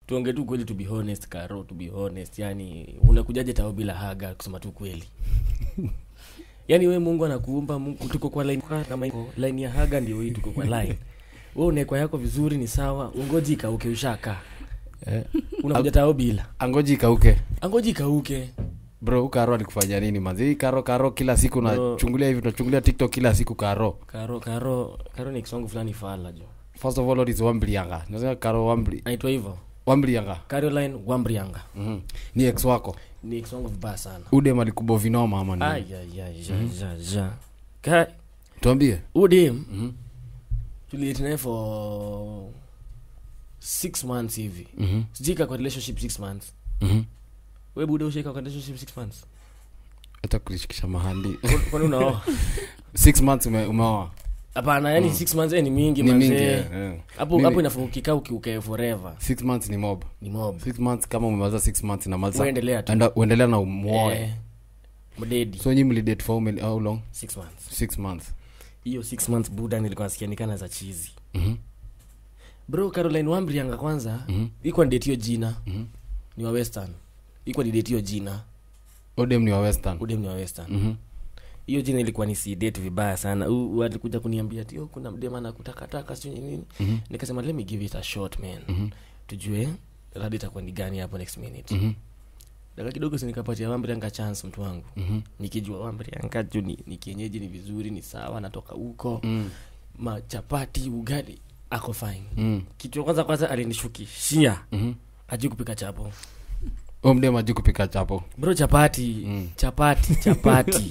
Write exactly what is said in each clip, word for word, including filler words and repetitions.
tuongee tu kweli, to be honest Karo, to be honest, yani unakujaje tao bila haga kusema tu kweli. Yani wewe Mungu anakuumba, Mungu tuko kwa line kama hiyo line ya haga ndio hii, tuko kwa line. Wewe unaekwa yako vizuri ni sawa, ungoji kauke ushaka. Eh, unakuja tao bila. Angoji kauke. Angoji kauke. Bro, Karo alikufanya nini manzi? Karo Karo kila siku unachungulia hivi, unachungulia TikTok kila siku Karo. Karo Karo Karo ni kisongo fulani fala jo. First of all, what is Wambrianga? Unasema Karo Wambri. Aitwa hivyo. Wambrianga. Caroline Wambrianga. Mhm. Ni ex wako. Ni kisongo vibaya sana. Ude malikubo vinoma ama nini? Ay ay ay ja ja ja. Kai. Tuambie. Ude. Mhm. Tuliet naye for six months hivi. Mhm. Sijika kwa relationship six months. Mhm. Wewe bude ushika kwa relationship six months. Hata kulishikisha mahandi. Kwa nini unaoa? six months ume umeoa. Hapana, yani mm. six months ni mingi manze. Hapo hapo inafungika ukiuke forever. six months ni mob. Ni mob. six months kama umemaliza six months na maliza. Uendelea tu. Enda uendelea na umuoe. Eh. Mdedi. So nyinyi mlidate for how long? six months. six months. Hiyo six months buda nilikuwa nasikia nikana za cheesy. Mhm. Bro, Caroline Wambrianga kwanza, mm-hmm. iko date hiyo jina. Mhm. Ni wa Western. Iko ni date hiyo jina. Odem ni wa Western. Odem ni wa Western. Mhm. Hiyo jina ilikuwa ni si date vibaya sana. U alikuja kuniambia ati oh kuna mdema anakutaka taka sio nini. Mm-hmm. Nikasema let me give it a shot man. Mm-hmm. Tujue radi itakuwa ni gani hapo next minute. Mhm. Dakika kidogo si nikapatia Wambrianga chance mtu wangu. Mhm. Nikijua Wambrianga tu ni, ni kienyeji ni vizuri ni sawa natoka huko. Mm. Machapati ugali ako fine. Mm. Kitu kwanza kwanza alinishukishia. Mhm. Ajui kupika chapo. Omde maji kupika chapo. Bro chapati, mm. chapati, chapati.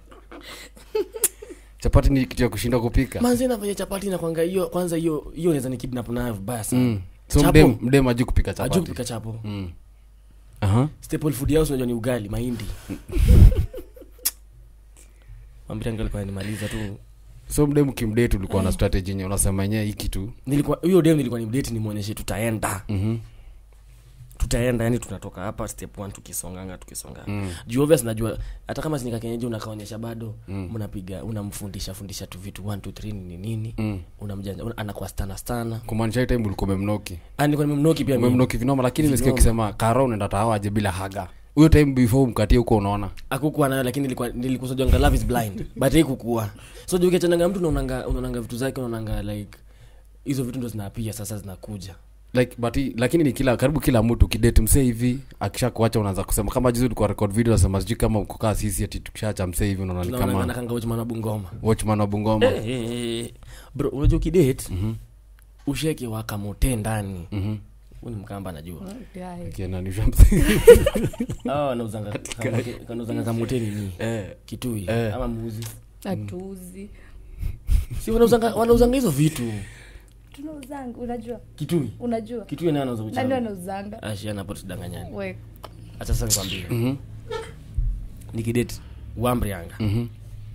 Chapati ni kitu ya kushinda kupika. Manzi nafanya chapati na kwanga hiyo kwanza hiyo hiyo inaweza ni kidnap nayo vibaya sana. Mm. So mde mde maji kupika chapati. Ajui kupika chapo. Mm. Aha. Uh-huh. Staple food house unajua ni ugali, mahindi. Wambrianga alikuwa animaliza tu. So mde mkimdate ulikuwa na strategy yenyewe unasema yenyewe hiki tu. Nilikuwa hiyo dem nilikuwa ni mdate nimuonyeshe tutaenda. Mhm. Tutaenda yani tunatoka hapa step one tukisonganga tukisonga. Mm. Juu obvious najua hata kama sinika kenyeji unakaonyesha bado mnapiga mm. unamfundisha fundisha tu vitu one two three ni nini mm. unamjanja una, anakuwa stana stana. Kumaanisha time ulikuwa umemnoki. Ah nilikuwa nimemnoki pia mimi. Umemnoki vinoma lakini nimesikia ukisema Karo unaenda tawa aje bila haga. Huyo time before mkatie huko unaona. Hakukuwa nayo lakini nilikuwa nilikusojua anga love is blind. But haikukua. So juu ukichananga mtu unaonanga unaonanga vitu zake unaonanga like hizo vitu ndo zinapia sasa zinakuja. Like but lakini ni kila karibu kila mtu kidate msee hivi akishakuacha unaanza kusema kama juzi ulikuwa record video unasema sijui kama uko kaa sisi ati tukishacha msee hivi unaona ni kama unaona kanga Watchman wa Bungoma. Watchman wa Bungoma. Eh, eh, eh. Bro unajua kidate mhm usheke wa kamote ndani. Mhm uni mkamba najua. Kiana ni jamsi. Ah anauzanga anauzanga kamote nini? Eh kitui eh. Ama muuzi. Atuzi. Si wanauzanga wanauzanga hizo vitu. Tunauzanga unajua kitui unajua kitui nani anauza uchawi nani anauzanga ashi anapo tudanganyani wewe acha sasa nikwambie mhm nikidate Wambrianga mhm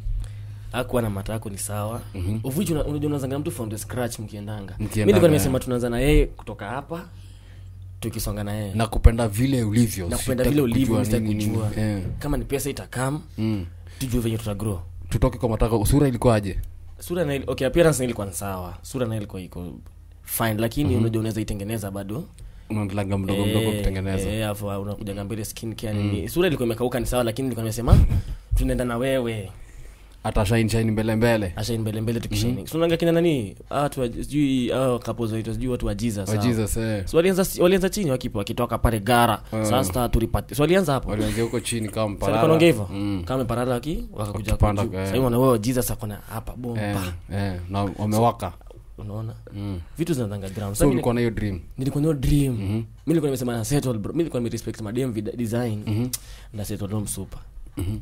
hakuwa na matako ni sawa mm-hmm. Uvuji unajua unaanza mtu from the scratch mkiendanga mimi nilikuwa nimesema tunaanza na yeye kutoka hapa tukisonga na yeye na kupenda vile ulivyo na kupenda vile ulivyo mstaki kujua yeah. Kama ni pesa itakam mm. Tujue venye tutagrow tutoke kwa matako. Sura ilikuwa aje? Sura na okay appearance ilikuwa sawa, sura na ilikuwa iko fine lakini mm-hmm. Unajua unaweza itengeneza bado unaendelea mdogo mdogo kutengeneza eh afu unakuja ngambele skin care mm. Sura ilikuwa imekauka ni sawa lakini nilikuwa nimesema tunaenda na wewe ata shine shine mbele mbele ashine mbele mbele tukishine mm-hmm. Sunanga kina nani watu sijui hao couples wetu sijui watu wa Jesus wa Jesus eh so walianza walianza chini wakipo wakitoka pale gara uh. Sasa tulipata so walianza hapo walianza huko chini kama parara sasa wanaongea hivyo mm. Kama parara waki wakakuja kupanda eh. Sasa wana wao Jesus akona hapa bomba eh, eh na wamewaka so, unaona mm. Vitu zinazanga ground so ulikuwa na hiyo dream nilikuwa na dream mm-hmm. Mimi nilikuwa nimesema na settle bro mimi nilikuwa nime respect madem design mm-hmm. Na settle dom super mhm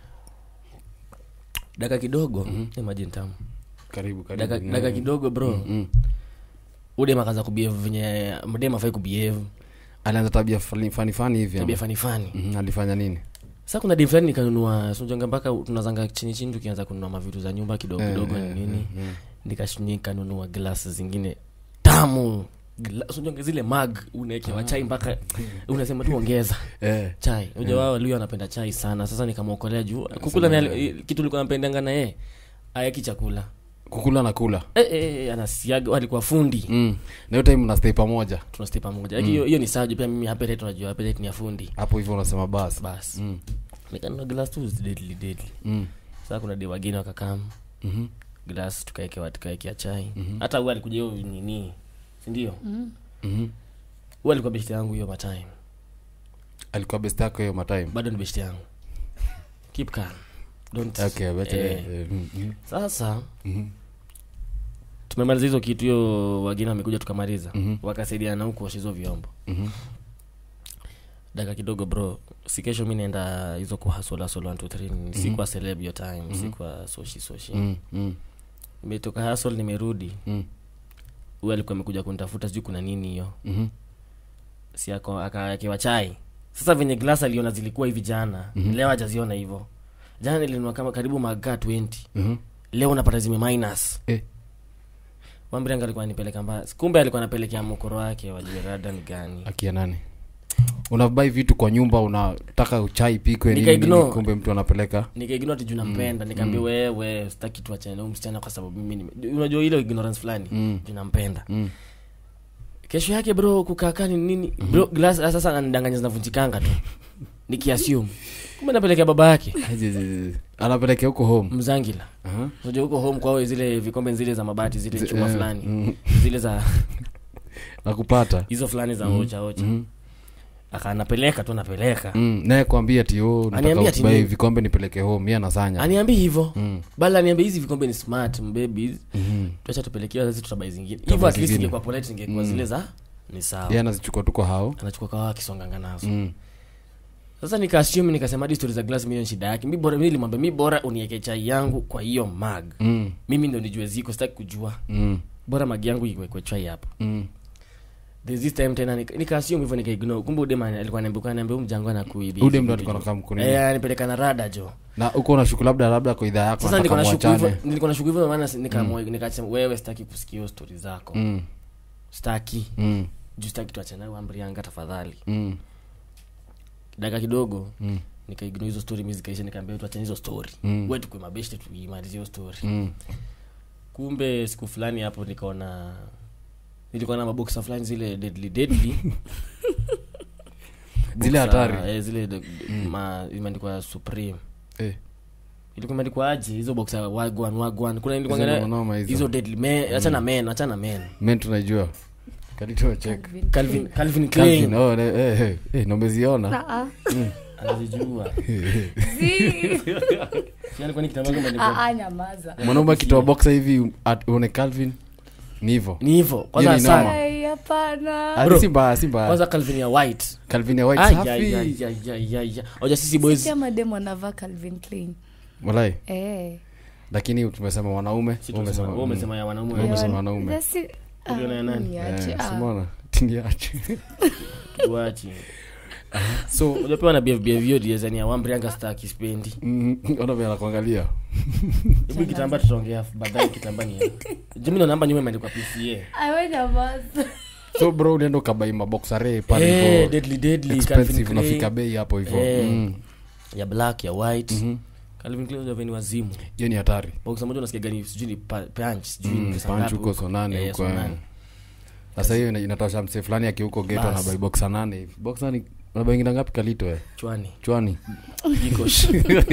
Daka kidogo mm-hmm. Imagine tamu karibu karibu daka, daka kidogo bro mm-hmm. Ude makaanza kubehave venye mdema afai kubehave alianza tabia funny funny funny hivi tabia funny funny mm-hmm. Alifanya nini sasa kuna dem fulani nikanunua sonjonga mpaka tunazanga chini chini tukianza kununua mavitu za nyumba kidogo kidogo eh, nini eh, eh. Nikashunika nunua glass zingine tamu sonjonga zile mug unaekewa ah. Chai mpaka unasema tu ongeza eh. Chai unajua wao leo anapenda chai sana sasa nikamwokolea juu kukula na kitu nilikuwa napendanga na yeye ayaki chakula kukula na kula eh, eh, anasiaga alikuwa fundi mm. na hiyo time mna stay pamoja tuna stay pamoja lakini hiyo mm. ni sawa pia mimi hapa tunajua hapa ni ya fundi hapo hivyo unasema bas bas mm. nikanunua glass tu deadly deadly mm. sasa kuna de wageni wakakam mhm glass tukaekea tukaekea chai mm-hmm. hata huyu alikuja hiyo nini si ndio Mhm. mhm huyu alikuwa best yangu hiyo matime alikuwa best yako hiyo matime bado ni best yangu keep calm don't okay better eh. eh, mm-hmm. Sasa mhm tumemaliza hizo kitu hiyo wageni wamekuja tukamaliza Mhm. wakasaidiana huko washizo vyombo mhm dakika kidogo bro si kesho mimi naenda hizo kwa hustle hustle one two three mm-hmm. si kwa celeb your time mm-hmm. si kwa soshi soshi mm mm nimetoka hustle nimerudi mm huyu alikuwa amekuja kunitafuta sijui kuna nini hiyo mhm si ako akawekewa chai sasa venye glass aliona zilikuwa hivi jana Mhm. leo hajaziona hivyo jana nilinunua kama karibu maga twenty mhm leo unapata zime minus eh Wambiranga alikuwa anipeleka mbaya kumbe alikuwa anapelekea mkoro wake wajue rada ni gani akia nani unabai vitu kwa nyumba unataka chai pikwe Nika nini ignore. kumbe mtu anapeleka nikaignore ati juu nampenda nikamwambia Mm. wewe sitaki tuachane na huyu msichana kwa sababu mimi nime- unajua ile ignorance fulani Mm. juu nampenda mm kesho yake bro kukaa ni nini bro glass sasa ananidanganya zinavunjikanga tu nikiassume kumbe napelekea baba yake Azizi. anapelekea huko home mzangila aha unajua huko home kwao zile vikombe zile za mabati zile Zi- chuma eh, fulani mm. zile za nakupata hizo fulani za Mhm. ocha ocha mhm akanapeleka tu napeleka mm naye kwambia ati oh Aniambia nataka ati kubai nini? vikombe nipeleke home mimi anasanya aniambi hivyo mm bala aniambia hizi vikombe ni smart mbaby mhm tuacha tupelekewa sasa tutabai zingine Tutabai hivyo at least zingine. ingekuwa polite ingekuwa Mm. zile za ni sawa yeye anazichukua tu kwa hao anachukua kawa akisonganga nazo mm sasa nikaassume nikasema hadi stories za glass million shida yake mimi bora mimi nilimwambia mimi bora uniweke chai yangu kwa hiyo mag mm mimi ndio nijue ziko sitaki kujua mm bora mag yangu iwekwe chai hapo mm there's this time tena nika- nikaassume hivyo nikaignore kumbe udema alikuwa ananiambia ananiambia huyu mjango anakuibia ude mtu alikuwa anakaa mkuni eh anipeleka na rada jo na uko unashuku labda labda kwa idhaa yako sasa nilikuwa nataka nashuku hivyo muachane nilikuwa nashuku hivyo maana nikamwa nikasema wewe sitaki kusikia hiyo story zako mm sitaki mm juu sitaki tuachane nawe ambrianga tafadhali mm dakika kidogo mm nikaignore hizo story mimi zikaisha nikaambia tuachane hizo story Mm. wewe tukue mabeshte tuimalizie hiyo story mm kumbe siku fulani hapo nikaona nilikuwa na maboxa fulani zile deadly deadly Zile Boxer, hatari. eh, zile de- ma imeandikwa supreme eh ilikuwa imeandikwa aje hizo boxa wagwan wagwan kuna ilikuwa Hizo ngana- noma hizo. hizo deadly men achana men achana men men tunajua kadito check Calvin Calvin Klein. Calvin Calvin Klein oh eh eh eh, eh nomeziona Ah, ah. anazijua Zii. si alikuwa ni kitambaa kama Ah, ilikuwa ah, nyamaza. mwanaume akitoa boxer hivi at- uone Calvin ni hivyo ni hivyo kwanza Hiyo ni noma. sana Ai, hapana. Ah, Bro. si mbaya si mbaya kwanza Calvin ya white Calvin ya white Ai, safi ai, ai, ai, ai, ai, ai. Oja sisi boys Sisi mademu wanavaa Calvin Klein. walai Eh. lakini tumesema wanaume si wewe tumesema umesema wewe umesema ya wanaume Wewe wewe umesema umesema wanaume. That's it. Ah, Uliona ya nani? niache, eh ah. simona tindiache tuachi so unapewa na B F B F hiyo design ya wambrianga star kispendi mm, ona vile anakuangalia hebu kitambaa tutaongea baadaye kitambaa ni jumla namba nyuma imeandikwa P C A Ai, wewe nyamaza. so bro unaenda ukabai maboxare pale eh hivyo deadly deadly expensive Calvin Klein unafika bei hapo hivyo Eh. Mm. ya black ya white Mhm. Calvin Klein ndio veni wazimu hiyo ni hatari box moja unasikia gani sijui ni pa- punch sijui Mm, ni pesa punch ngapi huko so nane Eh, huko, so eh. nane. sasa hiyo ina- inatosha mse fulani akiuko geto Bas. anabai boxa nane hivi boxa ni unabai ngina ngapi kalito eh chwani chwani ikosh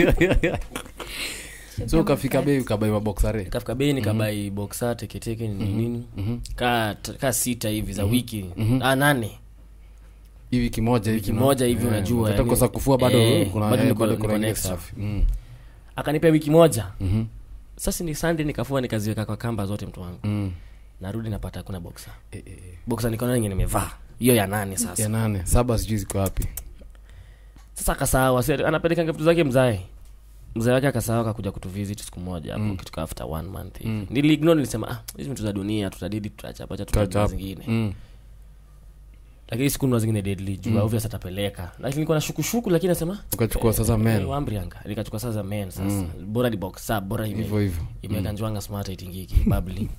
so ukafika bei ukabai maboxare kafika bei nikabai boxer teketeke ni nini Mhm. ka ka sita hivi za wiki Mhm. ah nane hii wiki moja hivi wiki no? moja hivi Eh, unajua, hata yani- kosa kufua bado Eh, kuna bado eh, niko- bado niko kuna ile next. safi mm. akanipea wiki moja Mhm. sasa ni Sunday nikafua nikaziweka kwa kamba zote mtu wangu Mm. narudi napata hakuna boxer Eh, eh, eh. boxer nikaona yenye nimevaa hiyo ya nane sasa ya nane saba sijui ziko wapi sasa akasawa si anapeleka vitu zake mzae mzae wake akasawa akakuja kutuvisit siku moja hapo Mm. kitu ka after one month Mm. niliignore nilisema ah hizi vitu za dunia tutadidi tutachapa cha tutachapa Tutachapa. zingine Mm. lakini siku ndio zingine deadly juu Mm. obvious atapeleka lakini nilikuwa na shukushuku lakini nasema ukachukua sasa eh, men wambrianga nikachukua sasa men sasa Mm. bora ni boxer bora hivyo ime hivyo imeweka njwanga smart itingiki bubbly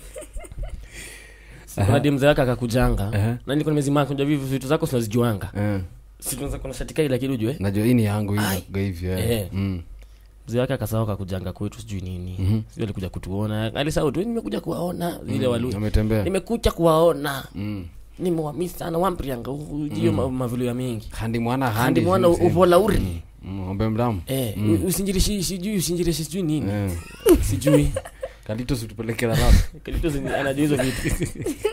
kuna dimza yake akakujanga Aha. na nilikuwa nimezima kunja vitu vitu zako sinazijuanga Eh, si tunaweza kuna shati kai lakini ujue najua hii ni yangu Ai. hii kwa hivyo eh. Eh. Mm. mzee wake akasahau kakujanga kwetu sijui nini Mhm. sio alikuja kutuona alisahau tu nimekuja kuwaona vile walu ametembea nimekuja kuwaona mm. nimewamisi sana wamprianga ujio mm. mavilo ya mengi handi mwana handi handi mwana uvola uri mm. ombe mdamu eh mm. usinjirishi sijui usinjirishi sijui nini eh sijui kalito situpeleke la rap kalito anajua hizo vitu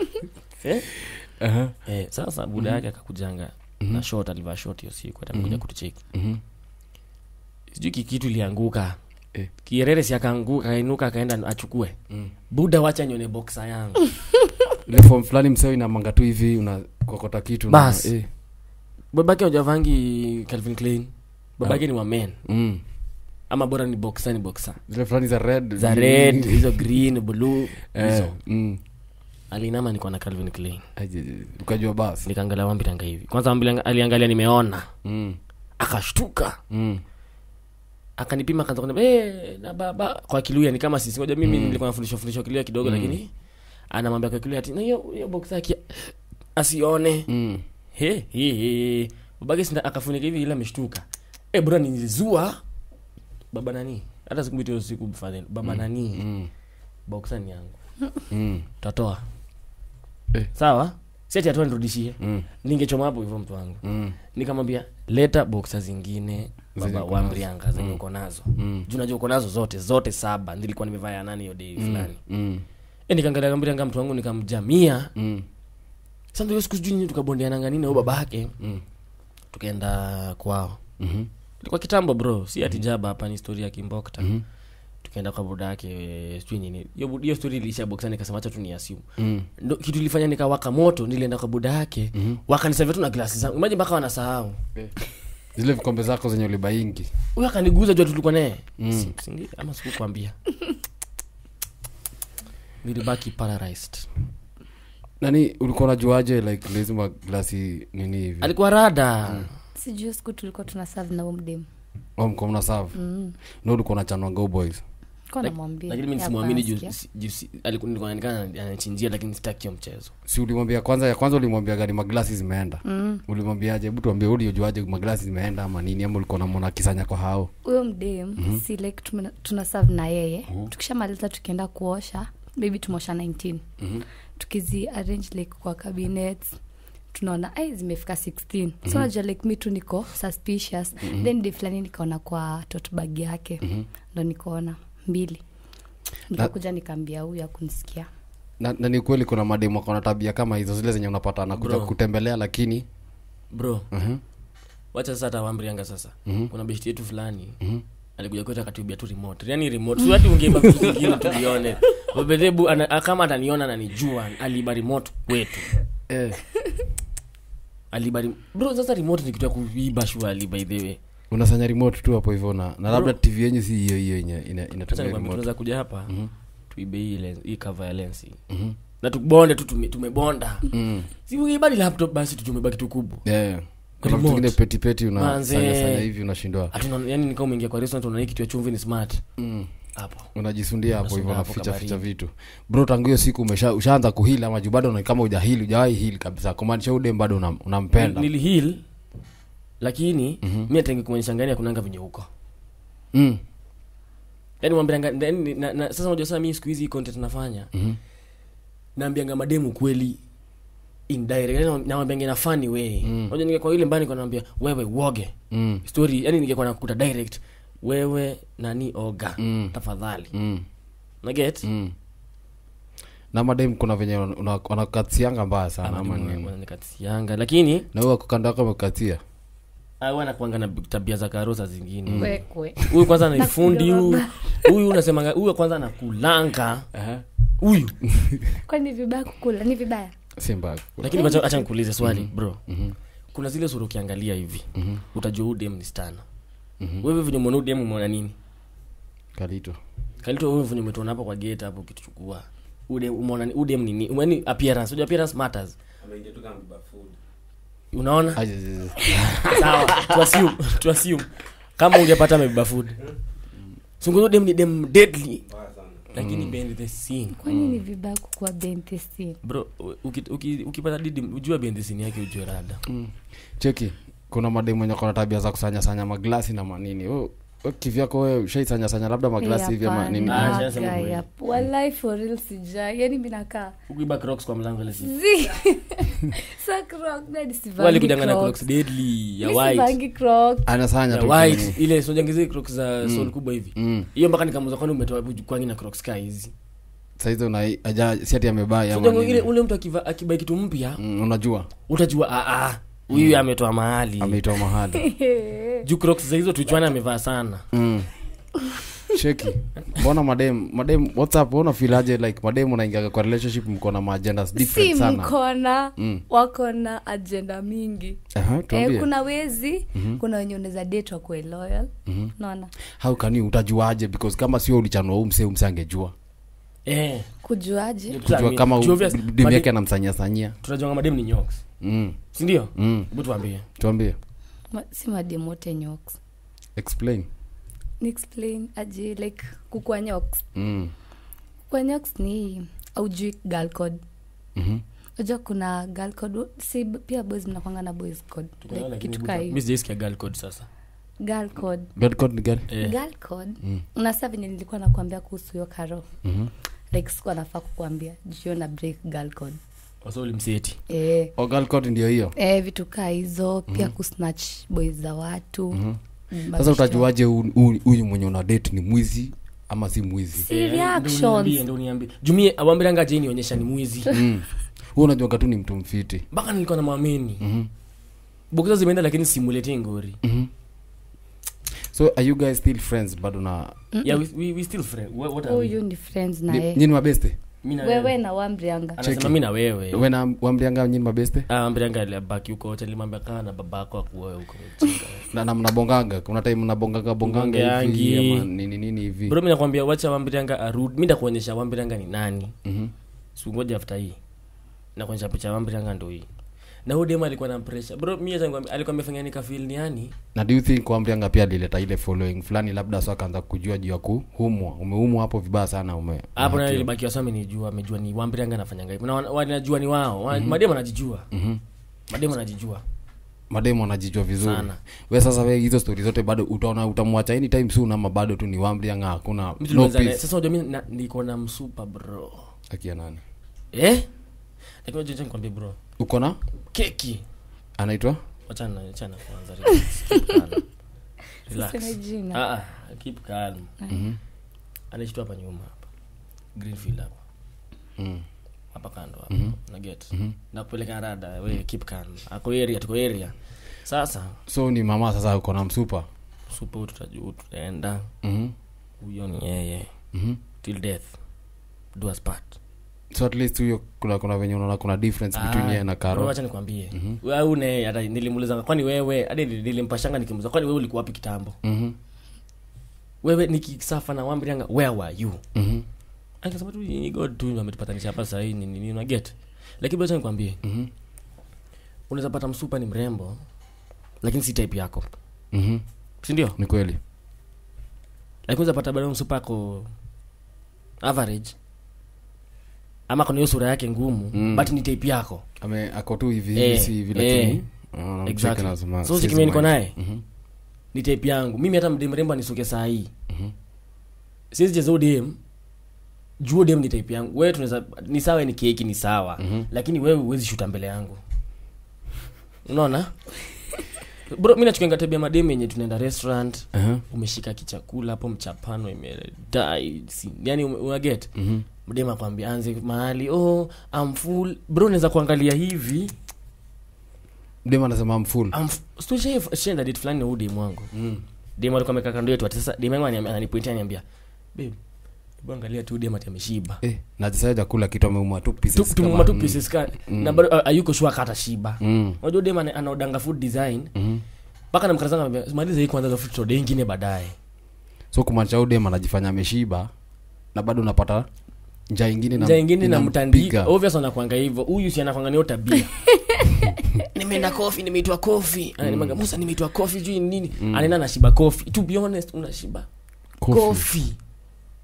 eh aha eh sasa buda yake akakujanga Mhm. na short alivaa short hiyo siku atakuja Mhm. kutucheki mhm sijui kikitu ilianguka eh kierere si akaanguka akainuka akaenda achukue mm. buda wacha nione boxer yangu ile form fulani mseo ina manga tu hivi una kokota kitu na Bas. eh babake hujavangi Calvin Klein babake ni wa men mm. ama bora ni boxer ni boxer zile fulani za red za red hizo green blue eh hizo mm. alinama niko na Calvin Klein Aje, ukajua basi nikaangalia wambiranga hivi kwanza wambiranga aliangalia nimeona mm. akashtuka mm. akanipima akaanza kuniambia eh na baba kwa Kiluya ni kama sisi ngoja mimi Mm. nilikuwa nafundishwa fundishwa Kiluya kidogo Mm. lakini anamwambia kwa Kiluya ati na hiyo hiyo boxer yake asione mm. he he he babake sinda akafunika hivi ila ameshtuka eh bro nilizua baba nani hata sikumwita hiyo siku mfadhili baba nani mm. boxer ni yangu mm. tatoa Eh. sawa sisi atoa nirudishie mm. ningechoma hapo hivyo mtu wangu mm. nikamwambia leta boxer zingine Zenye baba uko wa nazo. mbrianga zenye Mm. uko nazo mm. juu najua uko nazo zote zote saba nilikuwa nimevaa ya nani hiyo day mm. fulani mm. eh nikaangalia mbrianga mtu wangu nikamjamia mm. sasa ndio siku sijui nini tukabondeana nini au babake mm. tukaenda kwao mhm ilikuwa kitambo bro si ati jaba hapa ni story ya Kimbokta mhm tukaenda kwa buda yake sijui nini hiyo hiyo story ilisha boxer nikasema acha tu ni assume mm. ndo kitu ilifanya nikawaka moto nilienda kwa buda yake Mhm. wakanisavia tu na glasi zangu imagine mpaka wanasahau zile vikombe zako zenye ulibaingi huyo akaniguza jua tulikuwa naye Mm. Si- singi ama sikukwambia nilibaki paralyzed nani ulikuwa unajuaje like lazima glasi nini hivi alikuwa rada sijui siku tulikuwa tuna serve na umdem au mko mna serve mm. no ulikuwa unachanwa go boys kwa Lak- namwambia lakini mimi Ya nisimwamini juu kuasikia. si- juu si- alikuwa nilikuwa naonekana anachinjia lakini sitaki hiyo mchezo si ulimwambia kwanza ya kwanza ulimwambia gani maglasi zimeenda Mm. ulimwambiaje hebu tuambie uliojuaje maglasi zimeenda ama nini ama ulikuwa unamwona kisanya kwa hao huyo mdem si like tumena- tuna serve na yeye tukishamaliza tukienda kuosha maybe tumeosha nineteen Mhm. tukizi arrange like kwa cabinets tunaona ai zimefika sixteen so najua like mi tu niko suspicious then day fulani nikaona kwa tote bag yake ndo nikaona mbili nikakuja nikaambia huyu akunisikia na, na ni kweli kuna mademu wako na tabia kama hizo zile zenye unapata anakuja Bro. kutembelea lakini bro mhm wacha sasa tawambrianga sasa Mhm. kuna beshti yetu fulani mhm alikuja kwetu akatubia tu remote yani remote sio ati ungeiba vitu zingine tulione babedebu ana, kama ataniona ananijua aliba remote kwetu eh aliba rim- bro sasa remote ni kitu ya kuiba shwali by the way unasanya remote tu hapo hivyo na na labda T V yenyu si hiyo hiyo yenye ina- acha inatumia nikwambie remote tunaweza kuja hapa mhm tuibe hii lens hii cover ya lens hii. mhm na tubonde tu tume, tumebonda mhm si ungeiba ni laptop basi tutumebaki tu kubwa yeah kuna Remote. vitu vingine peti peti Manze. unasanya sanya hivi unashindwa hatuna yani nikao umeingia kwa restaurant unaona hii kitu ya chumvi ni smart mm. hapo unajisundia hapo hivyo Unasunda hapo unaficha kabaridi. ficha vitu bro tangu hiyo siku umesha ushaanza kuhila ama juu bado una- kama hujahili hujawahi hili kabisa kumaanisha udem bado unam- unampenda nili heal lakini Mhm. mimi atangi kuonyesha ngani akunanga venye huko mm. yani mwambianga na, na, na, sasa unajua sasa mimi siku hizi content nafanya mhm naambianga mademu kweli indirect yani naambianga na funny way Mm. unajua ningekuwa ile mbani kwa naambia wewe uoge mm. story yani ningekuwa nakuta direct wewe nani oga Mm. tafadhali mm. na get mm. na madem kuna venye una- una- wanakatianga mbaya sana ama nini wananikatsianga lakini na huyo kando yako amekatia au anakuanga na tabia za karosa zingine kwekwe huyu kwanza anaifundi huyu huyu unasemanga huyu kwanza anakulanga huyu kwani vibaya kukula ni vibaya si mbaya lakini acha acha nikuulize swali bro mhm kuna zile sura ukiangalia hivi mhm utajua huyu dem ni stana mhm wewe venye umeona huyu dem umeona nini kalito kalito wewe venye umetuona hapo kwa gate hapo ukituchukua huyu dem umeona ni- huyu dem ni nini yani appearance unajua appearance matters ameingia tu kama biba food. unaona aje aje sawa to assume to assume kama ungepata amebeba food sunguzo dem ni dem deadly Mbaya sana. lakini behind the scene kwani ni vibaya kukua bentesi bro uki- uki- ukipata didi ujua behind the scene yake ujue rada mm. cheki kuna mademu wenye kona tabia za kusanya sanya maglasi na manini oh kivyako wewe ushaisanya sanya labda maglasi hivi ama nini? Ah, sasa sema kweli. Wallahi for real sija. Yani mimi nakaa. Ukiba Crocs kwa mlango ile si. Zi. Sa Crocs ndio sivangi. Wale kudangana Crocs deadly ya white. Sivangi Crocs. Anasanya Ya tu. white ile sio jangizi Crocs za Mm. sole kubwa hivi. Mm. Hiyo mpaka nikamuza kwani umetoa wapi kwangi na Crocs kai hizi. Saizo na aja si ati amebaya Sio ama jango ile nini. ule mtu akiva akibai kitu mpya Mm, unajua utajua ah ah huyu ametoa mahali. ameitoa mahali. Juu Crocs za hizo tuchwana amevaa sana. Mm. Cheki. Mbona madem, madem what's up? Una feel aje like madem unaingia kwa relationship mko na agendas different Si sana. mkona Mm. wako na agenda mingi. Aha, tuambie. Eh, kuna wezi, kuna wenye unaweza date wako loyal. Mhm. Naona. How can you utajuaje because kama sio ulichanwa huu mse umse angejua. Eh. Kujuaje? Kujua kama Juu obvious, demu made- yake anamsanyia sanyia. tunajua madem ni nyoks. Mm. Si ndio? Mm. Hebu tuambie. Tuambie. Ma, si mademote nyoks. Explain. Ni explain aje like kukua nyoks. Mm. Kwa nyoks ni aujui girl code. Mhm. Unajua kuna girl code, si pia boys mnakwanga na boys code. Like kitu kai. Mimi sijaisikia girl code sasa. Girl code. God code ni gani? Eh. Girl code. Mm. Unasa vile nilikuwa nakwambia kuhusu hiyo karo. Mhm. Like sikuwa nafaa kukuambia juu na break girl code. Waso ulimseti. Eh. Oh, girl code ndio hiyo. Eh, vitu kaa hizo pia kusnatch boys za watu. Mhm. Mm, Sasa utajuaje huyu mwenye una date ni mwizi ama si mwizi? Si reactions. Ndio niambie. Jumie awambiranga je nionyesha ni mwizi. Mm. Wewe unajua tu ni mtu mfiti. Baka nilikuwa na muamini. Mhm. Bokiza zimeenda lakini simuletee ngori. Mhm. So are you guys still friends bado na Yeah, we, we, we still friends. What, what are we? Huyu ni friends na Ni- yeye. nyinyi mabeste? Mimi na Wewe na Wambrianga. anasema mimi na wewe. Wewe na wambianga nyinyi mabeste? Ah, Wambrianga alibaki huko hotel limwambia kaa na babako akuoe huko mchinga. Na na mnabonganga, kuna time mnabonganga bonganga hivi Bongeangi. ama nini nini hivi. Bro, mimi nakwambia wacha Wambrianga arudi. Mimi ndakuonyesha Wambrianga ni nani. Mhm. Siku ngoja after hii. Na kuonyesha picha ya Wambrianga ndio hii. Na huyo dema alikuwa na pressure. Bro, mimi hata nikwambia alikuwa amefanya nika feel ni yani. Na do you think wambianga pia alileta ile following fulani labda sasa akaanza kujua juu ya kuumwa. Umeumwa hapo vibaya sana ume. Hapo na umehakiwa. ilibaki wasa amenijua, amejua ni Wambrianga anafanyanga hivyo. Na wan- wanajua ni wao. Wa- Mademu anajijua. Mhm. Mademu anajijua Mademo anajijua vizuri. sana. We sasa we hizo story zote bado utaona utamwacha anytime soon ama bado tu ni wambianga hakuna Mimi no tulianza naye. peace. Sasa unajua mimi na- niko na msupa bro. Akia nani? Eh? Lakini unajua nikwambie bro. Uko na Keki. anaitwa? Wachana wachana kwanza. Relax. Keep calm. Relax. Siseme jina. Ah ah, keep calm. Mhm. Anaishi tu hapa nyuma hapa. Greenfield hapa. Mm. Hapa kando hapa. Mhm. Na get. Mhm. Na kupeleka rada, wewe keep calm. Ako area, tuko area. Sasa So ni mama sasa uko na msupa. super tutajua tutaenda. Mhm. Huyo ni yeye. Mhm. Till death. Do us part. So at least huyo kuna kuna venye unaona kuna difference between yeye na Bro, Karo. acha nikwambie. Mhm. Wewe une hata nilimuuliza kwani wewe hadi nilimpashanga nikimuuliza kwani wewe ulikuwa wapi kitambo? Mhm. Wewe nikisafa na Wambrianga where were you? Mhm. Akasema tu ni God tu ametupatanisha hapa sasa hii ni nini una get. Lakini bado nikwambie, Mhm. unaweza pata msupa ni mrembo lakini si type yako. Mhm. Si ndio? Ni kweli. Lakini unaweza pata bado msupa ako average. Ama kuna hiyo sura yake ngumu, Mm. but ni type yako. Ame ako tu hivi Eh, hivi si hivi eh. lakini ah, Exactly. lazima- So siwezi sikimia niko mind. naye. Mhm. Ni type yangu. Mimi hata mdem mrembo anisuke saa hii. Mhm. Siwezi cheza dem. Juu dem ni type yangu. Wewe tunaweza ni sawa ni keki ni sawa. Mhm. Lakini wewe huwezi shuta mbele yangu. Unaona? Bro, mimi nachukuanga tabia madem yenye tunaenda restaurant, Aha. umeshika kichakula hapo mchapano imedai. Si, yani una get? Mhm. Mdem akwambia anze mahali, "Oh, I'm full." Bro, naweza kuangalia hivi. Dem anasema I'm full. I'm f- shenda date fulani na huyu dem wangu. Mm. Dem alikuwa amekaa kando yetu. Ati sasa dem wangu ananiambia ananipointia ananiambia, "Babe, hebu angalia tu dem ati ameshiba." Eh, na jisaja kula kitu ameuma tu pieces. Tu tumuma kama- tu pieces ka na bado uh, ayuko sure kata shiba. Mm. Unajua dem ana- anaodanga food design. Mhm. Paka namkarazanga anambia, "Maliza hii kwanza za food trade nyingine baadaye." So kumaanisha huyu dem anajifanya ameshiba na bado unapata njaa ingine na Njaa ingine na mtandika. inampiga. Obvious anakuanga hivyo. Huyu si anakuanga niyo tabia. Nimeenda coffee, nimeitwa coffee. Ananiambia, "Musa nimeitwa coffee juu nini?" Anaenda na shiba coffee. To be honest, unashiba Coffee. coffee.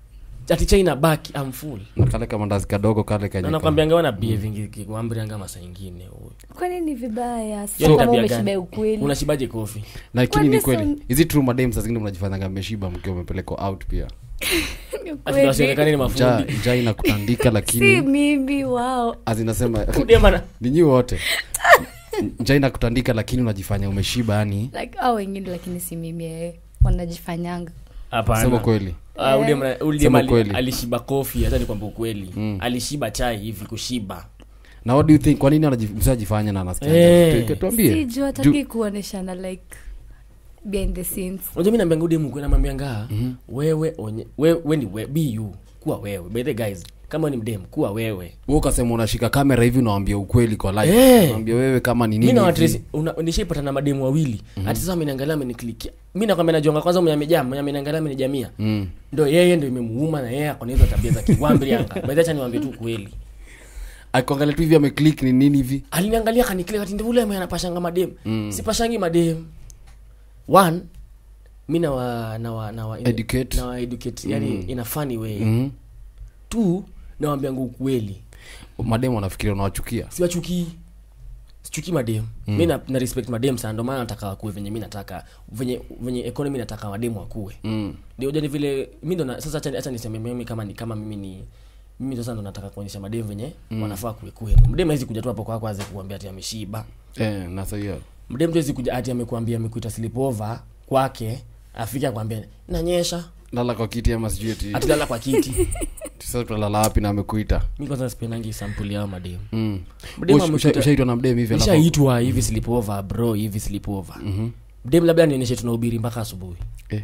ati China back I'm full na kale kama ndazi kadogo kale kanye na nakwambia ngaona behaving kikwambia anga masa nyingine huyo kwani ni vibaya Yaani sio kama tabia umeshiba gani? ukweli Unashibaje coffee lakini ni Kwani kweli is it true madam sasa zingine mnajifanyanga mmeshiba mkiwa mmepelekwa out pia Ni ati ukweli. tunasionekana ni ja mafundi ja inakutandika si lakini mimi wao azinasema kudema na ni nyinyi wote ja inakutandika lakini unajifanya umeshiba yani like au wengine lakini si mimi eh wanajifanyanga hapana sema kweli Ah, ule mna- ule Sema mali- kweli. alishiba coffee hata nikwambia ukweli Mm. alishiba chai hivi kushiba na what do you think kwa nini anajifanya na anasikia Eh. Tu- tuambie si juu hataki kuoneshana like behind the scenes unajua mimi naambia ngude mkwe namwambia ngaa wewe onye wewe we ni we, be you kuwa wewe by the guys kama ni mdem kuwa wewe wewe ukasema unashika kamera hivi unawaambia ukweli kwa live Eh. unaambia wewe kama ni mimi nini na hivi. watresi nishaipata na mademu wawili hata sasa ameniangalia ameniklikia mimi nakwambia najonga kwanza mwenye amejaa mwenye ameniangalia amenijamia Mm. ndio yeye ndio imemuuma na yeye akona hizo tabia za kiwambri anga by the acha niwaambie tu kweli Akiangalia tu hivi ameclick ni nini hivi aliniangalia kaniklia kati ndio ule mwenye anapashanga madem sipashangi madem one mimi na wa na wa na wa Educate. na wa educate yani in a funny way Mhm. two nawaambia nguo ukweli mademu wanafikiria unawachukia siwachukii sichukii madem mm. mi na, na respect madem sana ndio maana nataka wakuwe venye mi nataka venye venye economy nataka mademu wakuwe mm. ndio jani vile mi ndo na- sasa acha acha niseme mimi kama ni kama mimi ni mimi ndo sasa ndo nataka kuonyesha madem venye mm. wanafaa kuwe kuwe mdem hawezi kuja tu hapo kwako aanze kuambia ati ameshiba eh na sasa hiyo mdem tu hawezi kuja ati amekuambia amekuita sleepover kwake afike akwambia nanyesha lala kwa kiti ama sijui eti atilala kwa kiti sasa tutalala wapi na amekuita mi kwanza sipendangi sample yao madem mm. Mdemu Ush- amekuita- usha- ushaitwa na mdemu hivi alafu nishaitwa hivi sleepover bro hivi sleepover mhm mdem labda nionyeshe tunahubiri mpaka asubuhi eh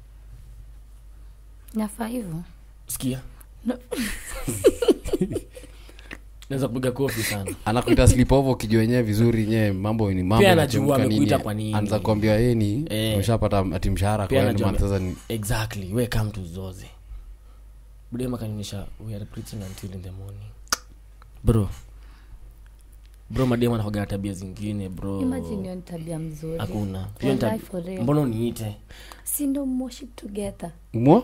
nafaa hivyo sikia No. naweza kupiga kofi sana anakuita sleepover ukijua wenyewe vizuri nyewe mambo ni mambo Pia yanachemka anajua nini. amekuita kwa nini. Anza kuambia yeye ni Eh. umeshapata ati mshahara kwa Pia hiyo anajua maana sasa ni exactly we come to zoze mdem akanionyesha we are preaching until in the morning bro bro madem anakuwa na tabia zingine bro imagine hiyo ni tabia mzuri hakuna hiyo ni tab- Wallahi for real. mbona uniite si ndo worship together mo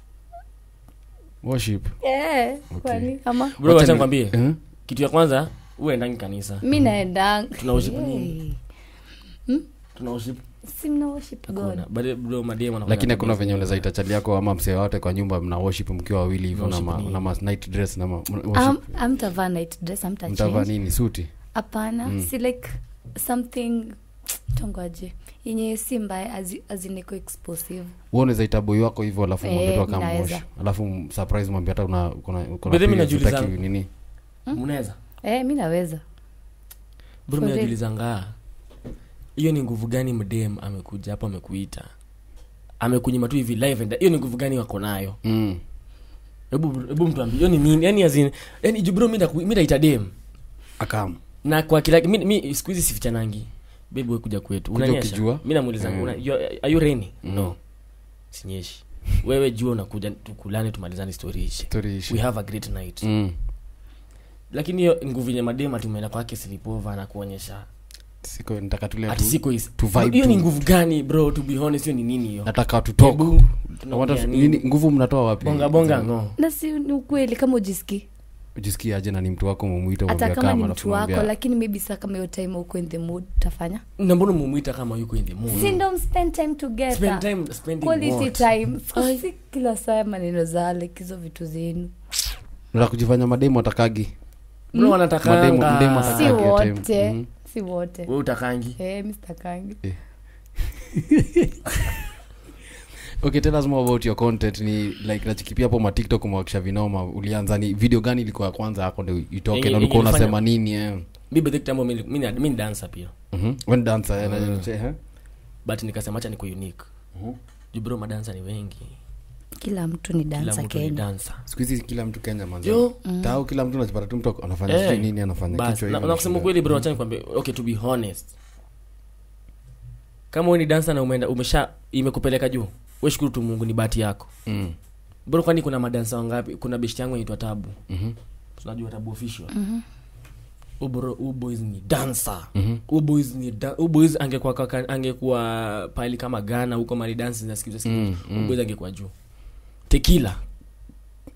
worship eh kwani kama bro Wacha acha ni- nikwambie eh? kitu ya kwanza uendani kanisa mi naendanga Tuna worship nini? tuna worship si mna worship god hakuna but bro madem anakuwa na lakini tabia hakuna venye zingine. unaweza ita chali yako ama msee wote kwa nyumba mna worship mkiwa wawili hivyo na Worship ma, nini? na ma night dress na ma, Am- worship amtavaa night dress amta mtavaa change nini suti hapana si like something tongoaje yenye si mbaya azi- azineko explosive wewe unaweza ita boy wako hivyo alafu Eh, mwambie tu mi kama naweza. mosh alafu m- surprise mwambie hata una kuna kuna By the way, periods najiuliza- hutaki nini mnaweza eh mi naweza bro For real. mnajiulizangaa hiyo ni nguvu gani mdem amekuja hapo amekuita amekunyima tu hivi live and hiyo ni nguvu gani wako nayo mm. hebu hebu mtuambie hiyo ni nini yani azin yani ju bro mimi ndaku- mimi ndaita dem akam na kwa kila mimi mimi siku hizi sifichanangi baby wewe kuja kwetu Kuja unanyesha ukijua. mimi namuuliza Mm. una you- are you raining no sinyeshi wewe jua unakuja tukulane tumalizane story ishi story ishi we have a great night mm. lakini hiyo nguvu yenye madema tumeenda kwake sleepover na kuonyesha siko nataka tule ati tu siko is to vibe hiyo tu. ni nguvu gani bro to be honest hiyo ni nini hiyo nataka tu talk Hebu, tunaongea Wata- nini? nini nguvu mnatoa wapi bonga bonga ngo na si ni ukweli kama ujiski ujisikie aje na ni mtu wako mumuita hata mwambie kama kama ni alafu mtu wako mwambie lakini maybe saa kama hiyo time uko in the mood utafanya na mbona mumuita kama yuko in the mood si ndo spend time together spend time spending quality what? time so, si kila saa maneno za like hizo vitu zenu nataka kujifanya mademo atakagi bro Mademu- wanatakanga mademu si Atakaje time. wote Mhm. si wote wewe utakangi eh mi sitakangi okay tell us more about your content ni like nachikipia hapo ma TikTok mwakisha vinoma ulianza ni video gani ilikuwa ya kwanza yako ndio itoke Yenye- na ulikuwa yenye unasema nini eh mimi by the time mimi mimi ni- mimi ni dancer pia mhm when dancer eh na eh but nikasema acha niko unique Mhm. juu bro madansa ni wengi kila mtu ni kila dansa mtu ni Kenya dancer siku hizi kila mtu Kenya manzi Yo. tao kila mtu anajipata tu mtu anafanya Eh, sijui nini anafanya bas kichwa na, hivi na kusema kweli bro acha nikwambie okay to be honest kama wewe ni dancer na umeenda umesha imekupeleka juu wewe shukuru tu Mungu ni bahati yako mm bro kwani kuna madansa wangapi kuna best yangu anaitwa Tabu mhm tunajua Tabu official mhm ubro uboys ni dancer mhm uboys ni da- uboys angekuwa kaka- angekuwa pali kama Ghana huko mali dance na sikizo sikizo Mm, mm. uboys angekuwa juu Tequila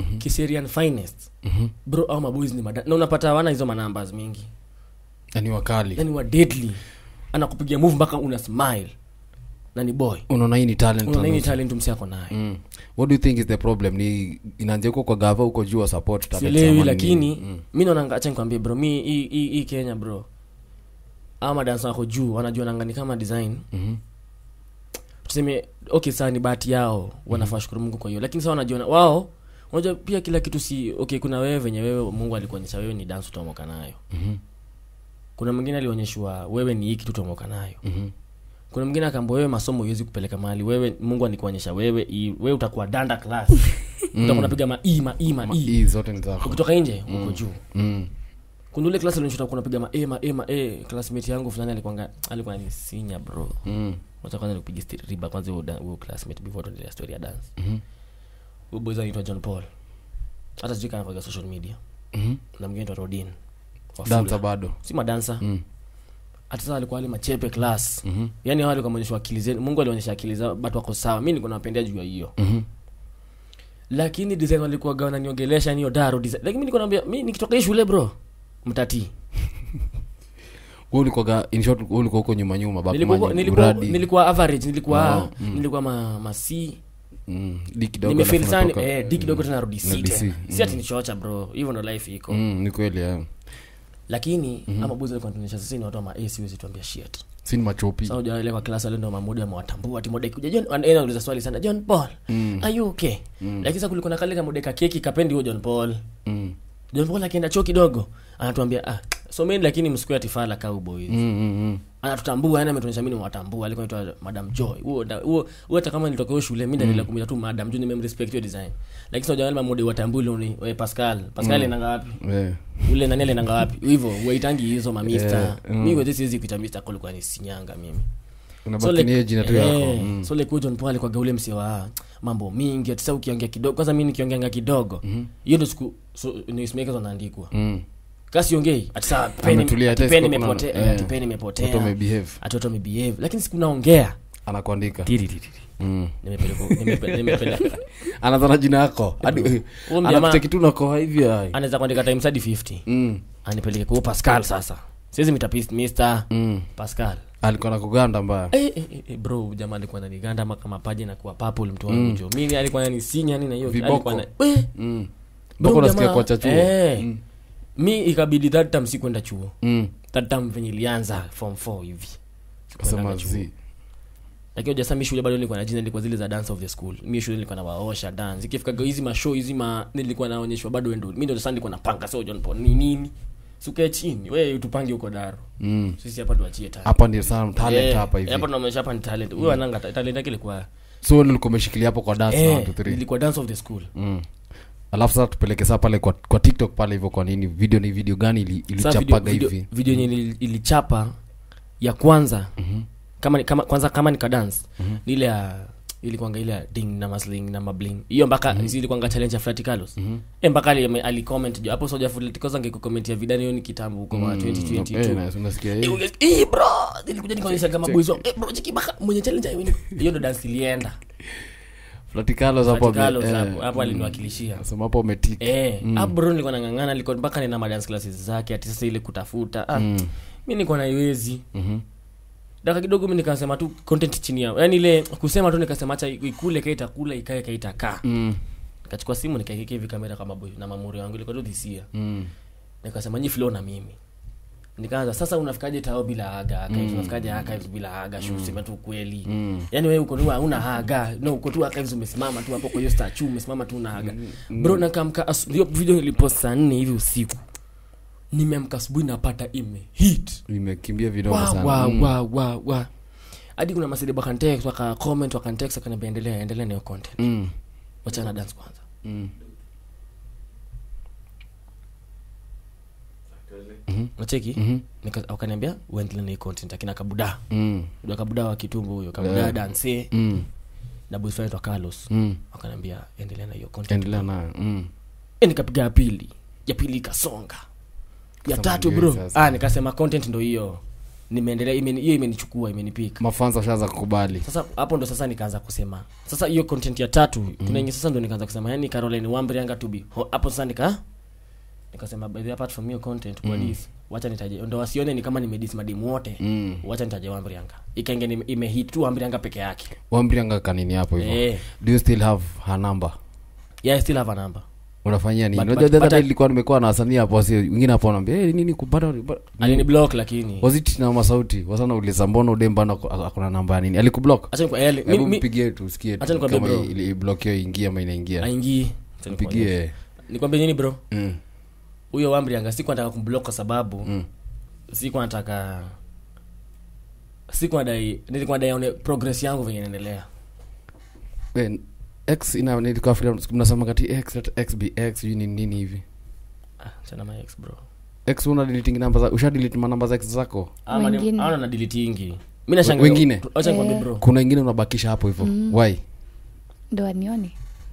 mm-hmm. Kiserian finest Mhm. bro au maboys ni mada na unapata hawana hizo numbers mingi yani wakali yani wa deadly anakupigia move mpaka una smile na ni boy unaona hii ni talent unaona hii ni talent msiako naye mm. What do you think is the problem ni inaanza huko kwa gava huko juu support talent sielewi lakini mm. Mimi naona acha nikwambie bro mi hii hii Kenya bro ama dance wako juu wanajua nangani kama design mhm tuseme okay sana ni bahati yao wanafaa shukuru Mungu kwa hiyo lakini sasa wanajiona wao unajua pia kila kitu si okay kuna wewe venye wewe Mungu alikuonyesha wewe ni dance utamoka nayo mhm kuna mwingine alionyeshwa wewe ni hiki tutamoka nayo mhm kuna mwingine akaambia wewe masomo huwezi kupeleka mahali wewe Mungu alikuonyesha wewe i, wewe utakuwa danda class utakuwa unapiga ma e ma e ma e hii zote ni zako ukitoka nje uko juu mm kuna ile class alionyesha utakuwa unapiga ma e ma e ma e classmate yangu fulani alikuwa alikuwa ni senior bro mm wacha kwanza nikupigia riba kwanza huo classmate before tuendelee story ya dance mhm huyo boy anaitwa John Paul hata sijui kana kwa social media mhm na mwingine anaitwa Rodin dancer bado si madansa mm hata sasa alikuwa ali machepe class mhm yani wale kamaonyeshwa akili zenu Mungu alionyesha akili zao watu wako sawa mimi niko napendea juu ya hiyo mhm lakini design walikuwa gawana niongelesha niyo daro design lakini mimi niko naambia mimi nikitoka hii shule bro mtati wewe ulikuwa in short wewe ulikuwa huko nyuma nyuma baba nilikuwa nilikuwa nilikuwa average nilikuwa oh, mm. nilikuwa ma, ma C mm di kidogo nimefeel sana eh di kidogo tena rudi C tena mm. si ati nichocha bro hivyo ndo life iko mm ni kweli ya lakini mm-hmm. ama boys walikuwa tunaonyesha sisi ni watu wa ma A siwezi tuambia shit si ni machopi sasa unajua ile kwa class wale ndo mamoja mwatambua ati modeka kuja John anaenda kuuliza swali sana John Paul mm. are you okay mm. lakini sasa kulikuwa na kale kama modeka keki kapendi huyo John Paul mm John Paul akienda choo kidogo anatuambia ah someni lakini msikue atifala cowboys mm mm anatutambua yani ametuonyesha mimi mwatambua alikuwa anaitwa Madam Joy huo huo huo hata kama nilitoka shule mimi ndio kumita tu Madam Joy nime respect your design lakini sio jamaa mode watambule ni wewe Pascal Pascal mm. inanga wapi eh ule nani ile inanga wapi hivyo waitangi hizo ma mister yeah. mm. mimi kwa siwezi kuita mister kwa kwa ni sinyanga mimi unabaki ni jina tu yako eh, mm. so like John Paul kwa gaule msi wa mambo mingi hata sasa ukiongea kidogo kwanza mimi nikiongea kidogo hiyo mm-hmm. ndio siku so, newsmakers wanaandikwa mm kasi ongei ati saa peni peni imepotea ati peni imepotea watu wamebehave ati watu wamebehave lakini siku naongea anakuandika tiri tiri mm nimepeleka nimepeleka nimepeleka anadhana jina yako hadi anacheki tu nako hivi hai anaweza kuandika times hadi fifty mm anipeleke kwa Pascal sasa siwezi mitapist mister mm Pascal alikuwa na kuganda mbaya eh eh, eh bro jamaa alikuwa ananiganda ama kama paje na kuwa purple mtu wangu jo mimi alikuwa ananisinya nini na hiyo alikuwa na eh mm boko nasikia kwa chachuo eh mm. Mi ikabidi that time si kwenda chuo mm that time venye ilianza form four hivi kusema zi lakini jasa mimi shule bado nilikuwa na jina nilikuwa zile za dance of the school mimi shule nilikuwa na waosha dance ikifika hizi ma show hizi ma nilikuwa naonyeshwa bado ndo mimi ndo sasa nilikuwa napanga sio John Paul ni nini sukae chini wewe tupange huko daro mm sisi hapa tuachie talent hapa ndio sana talent hapa hivi hapa tunaonyesha hapa ni talent wewe ananga talent yake ilikuwa so nilikuwa umeshikilia hapo kwa dance eh, one two three ilikuwa dance of the school mm alafu sasa tupeleke sasa pale kwa, kwa TikTok pale hivyo kwa nini video ni video gani ili, ilichapaga video, hivi video yenye ili, ilichapa ya kwanza mm-hmm. kama kama kwanza kama nika dance mm-hmm. ile ya ilikuwa ile ya ding na masling na mabling hiyo mpaka mm-hmm. ilikuwa challenge ya Flatikalos mm-hmm. eh mpaka ali, ali comment hapo Soja Flatikalos angekucomment ya video hiyo ni kitambo huko mm-hmm. twenty twenty-two eh unasikia hiyo eh bro nilikuja nikaonyesha kama boys eh bro chiki mpaka mwenye challenge hiyo ndo dance ilienda Flatikalos hapo hapo hapo aliniwakilishia sema hapo umetik eh hapo bro nilikuwa nangangana nilikuwa mpaka nina ma dance classes zake ati sasa ile kutafuta ah mimi niko na iwezi mhm daka kidogo mimi nikasema tu content chini yao yani ile kusema tu nikasema acha ikule kaita kula ikae kaita kaa mm. nikachukua simu nikaikeke hivi kamera kama boy na mamuri wangu ilikuwa tu this year mm. nikasema nyi flow na mimi nikaanza sasa unafikaje tao bila aga mm. kai unafikaje archives bila aga show mm. sema tu kweli mm. yani wewe uko tu una aga no uko tu archives umesimama tu hapo kwa hiyo statue umesimama tu una aga mm. bro nakamka hiyo video nilipost saa nne hivi usiku nimeamka asubuhi napata ime hit imekimbia video wow, sana wow, mm. wow wow wow hadi kuna masidi baka text waka comment waka text akaniambia endelea endelea na hiyo content mm. wacha na dance kwanza mm. Mhm. Unacheki? Mm nika akaniambia uendelee na hiyo content akina Kabuda. Mm. Ndio Kabuda wa Kitumbo huyo. Kabuda yeah. dance. Mm. Na boyfriend wa Carlos. Mm. Akaniambia endelea na hiyo content. Endelea nayo. Mm. E nikapiga pili. Ya pili ikasonga. Ya tatu bro. Ah nikasema content ndio hiyo. nimeendelea imeni hiyo imenichukua imenipick mafansa washaanza kukubali sasa hapo ndo sasa nikaanza kusema sasa hiyo content ya tatu mm-hmm. tunaingia sasa ndo nikaanza kusema yani Caroline Wambrianga to be hapo sasa nika nikasema by the apart from your content kwa mm. this wacha nitaje ndo wasione ni kama nimedis madimu wote mm. wacha nitaje Wambrianga ikaingia imehit tu Wambrianga peke yake Wambrianga kanini hapo hivyo eh. Do you still have her number? Yeah, I still have a number. Unafanyia nini? Unajua dada nilikuwa nimekuwa na wasanii hapo wasi wengine hapo anambia eh nini kupata alini block lakini was it na masauti wasana uliza mbona udemba na akona namba nini alikublock acha kwa ele mimi mpigie tu usikie tu kama ile block hiyo ingia ama inaingia aingie mpigie nikwambie nini bro mm huyo Wambrianga siku nataka kumblock kwa sababu mm. siku nataka siku nadai nilikuwa nadai one progress yangu venye inaendelea ben X ina nilikuwa free mnasema kati X let X be X nini nini hivi ah chana my X bro X una deleting number za usha delete namba za X zako ama ana na delete ingi mimi nashangaa wengine acha nikwambie bro kuna wengine unabakisha hapo hivyo mm. why ndo anione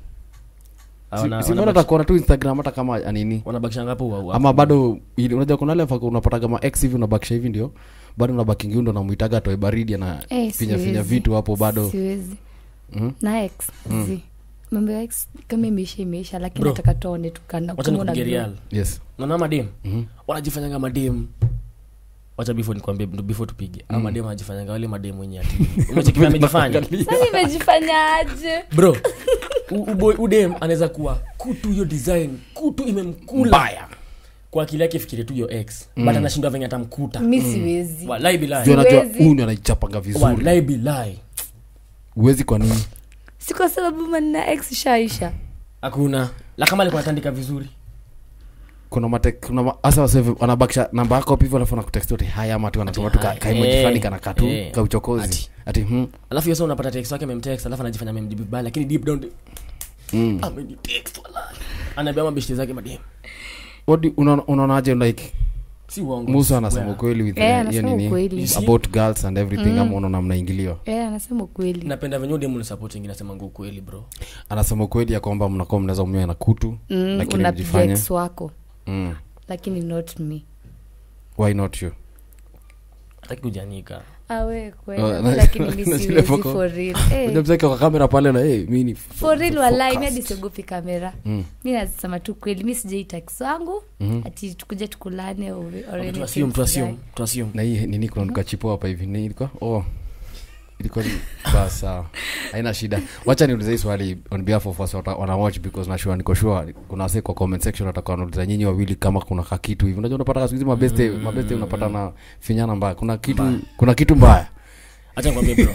Awana, si mbona utakuwa tu Instagram hata kama nini wanabakisha ngapo wao ama bado unajua kuna level unapata kama X hivi unabakisha hivi ndio bado unabaki ngiundo na muitaga toy baridi na hey, finya finya vitu hapo bado siwezi mm? na X mm. zi mambo ya X kama imeisha imeisha lakini nataka tuone tukana kumuona real yes na na madem mhm wanajifanya kama madem wacha before nikwambie before tupige ama madem wanajifanya wale madem wenye ati umechekimia amejifanya sasa nimejifanya aje bro uboy udem anaweza kuwa kutu hiyo design kutu imemkula mbaya kwa akili yake fikirie tu hiyo X mm. but anashindwa venye atamkuta mimi siwezi mm. wallahi billahi ndio unajua huyu anaichapanga vizuri wallahi billahi uwezi kwa nini si kwa sababu manna X shaisha hakuna la kama alikuwa anatandika vizuri kuna mate kuna hasa waseve wanabakisha namba yako hivyo alafu anakutext yote haya ama tu anatuma tu kaimoji fulani kana katu eh, ka uchokozi ati hm alafu yeye unapata text yake memtext alafu anajifanya memjibu bali lakini deep down mm. ameni text wallahi anaambia mabishti zake madem what unaonaje like si uongo Musa anasema kweli with yeah, hiyo nini about girls and everything mm. ama unaona mnaingiliwa eh yeah, anasema kweli napenda venye demu ni supporting inasema nguo kweli bro anasema kweli ya kwamba mnakuwa mnaweza umia na kutu mm, lakini mjifanye ex wako mm. lakini not me why not you hataki kujanika awe kweli lakini mimi siwezi for real eh unajua kwa kamera pale na eh mimi ni for real wallahi mimi disogopi kamera mimi nasema tu kweli mimi sijaita ex wangu ati tukuje tukulane already tu assume tu assume tu assume na hii nini kuna nikachipo hapa hivi nini ilikuwa oh ilikuwa basa haina shida wacha niulize swali on behalf of us wana watch because na sure niko sure kuna wase kwa comment section watakuwa wanauliza nyinyi wawili kama kuna kitu hivi unajua unapata siku hizi mabeste mm. mabeste unapata na finyana mbaya kuna kitu mbaya. kuna kitu mbaya acha nikwambie bro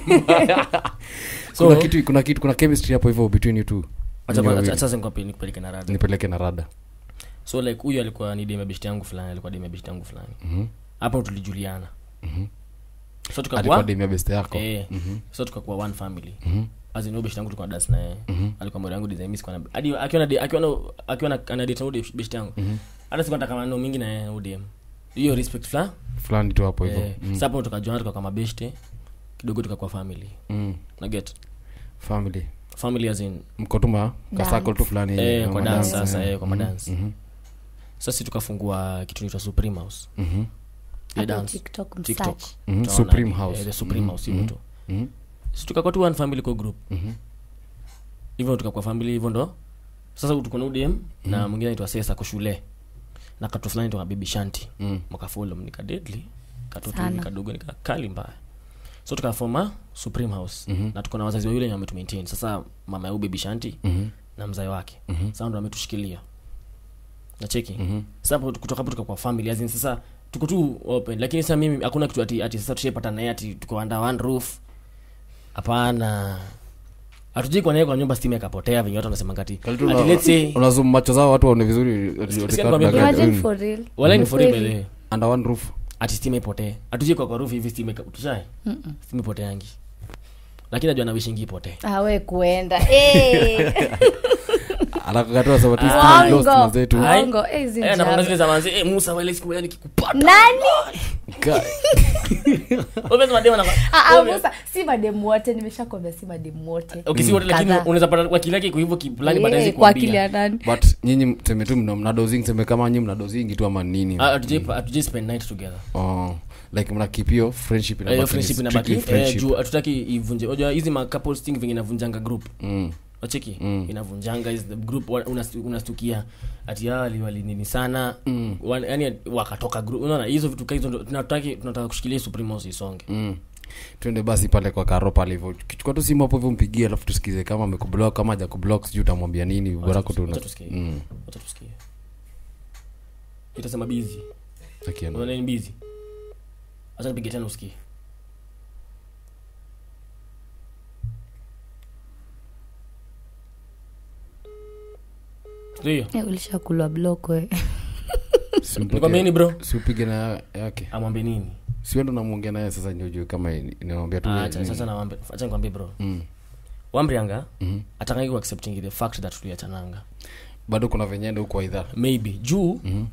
so kuna kitu kuna kitu kuna chemistry hapo hivyo between you two acha acha sasa nikwambie nikupeleke na rada nipeleke na rada so like huyu alikuwa ni deme beshte yangu fulani alikuwa deme beshte yangu fulani mhm hapo tulijuliana mhm so tukakuwa alikuwa deme beshte yako eh mm-hmm. so tukakuwa one family mhm as in beshte yangu tulikuwa dance na yeye mm-hmm. alikuwa mmoja wangu design miss kwa hadi akiona akiona akiona ana date na beshte yangu mhm hata sikwata kama no mingi na yeye U D M hiyo respect fulani fulani tu hapo hivyo eh, mm. Sasa hapo tukajoana tukakuwa kama beshte kidogo tukakuwa family mm. na get family family as in mkotuma kasako tu fulani eh kwa dance sasa eh kwa madance mhm sasa tukafungua kitu inaitwa Supreme House mhm ya dance TikTok TikTok mm-hmm. Supreme House eh, the Supreme mm-hmm. House hiyo tu mhm sisi tukakuwa tu one family kwa group mhm hivyo tukakuwa family hivyo ndo sasa tuko na U D M mm-hmm. na mwingine anaitwa Sesa kwa shule na katu fulani ndo Bibi Shanti mm. mkafollow nika deadly katoto kadogo nika kali mbaya so tukafoma Supreme House mm-hmm. na tuko na wazazi wa yule wenye wametu maintain sasa mama ya Bibi Shanti mm-hmm. na mzai wake mm-hmm. sasa ndo ametushikilia na cheki mm-hmm. sasa kutoka hapo tukakuwa family azin sasa tuko tu open lakini sasa mimi hakuna kitu ati ati sasa tushepata naye ati tuko under one roof hapana hatujui kwa naye kwa nyumba steam ikapotea vinyo watu wanasema ngati ati let's say unazum macho zao watu waone vizuri imagine for real wala ni for real bele under one roof ati steam ipotee hatujui kwa kwa roof hivi steam tushae steam ipotee yangi lakini najua na wishingi ipotee ah wewe kuenda eh anakatoa sababu tu still lost mazetu wango eh zinja eh na kuna zile za manzi eh Musa wale siku yani kikupata nani wewe mademu na ah Musa si mademu wote nimeshakwambia si mademu wote okay si wote lakini unaweza pata kwa kile kwa hivyo kipulani baadaye kwa akili ya nani but nyinyi mseme tu mna dozing sema kama nyinyi mna dozing tu ama nini ah atuje atuje spend night together oh like mna keep your friendship ina baki friendship ina baki eh juu hatutaki ivunje unajua hizi ma couples thing vingine vunjanga group mm. Wacheki mm. Inavunjanga is the group unastukia ati hali wali nini sana mm. Yani wakatoka group unaona hizo vitu kaizo tunataka tunataka kushikilia supremacy isonge mm. Twende basi pale kwa Karo pale hivyo kichukua tu simu hapo hivyo mpigie alafu tusikize kama amekublock kama haja kublock sijui utamwambia nini bora kwa tu mm. Acha tusikie itasema busy akiana unaona ni busy acha nipige tena usikie Ndio. Eh ulishakulwa block wewe. Nikwambia nini bro? Si upige na yake. Amwambie nini? Si wewe ndo unamuongea naye sasa ndio kama ninamwambia tu. Acha sasa nawaambia. Acha nikwambie bro. Mm. Wambrianga mm-hmm. Atangai ku accepting the fact that tuliachananga. Bado kuna venyendo huko aidha. Maybe juu. Mhm.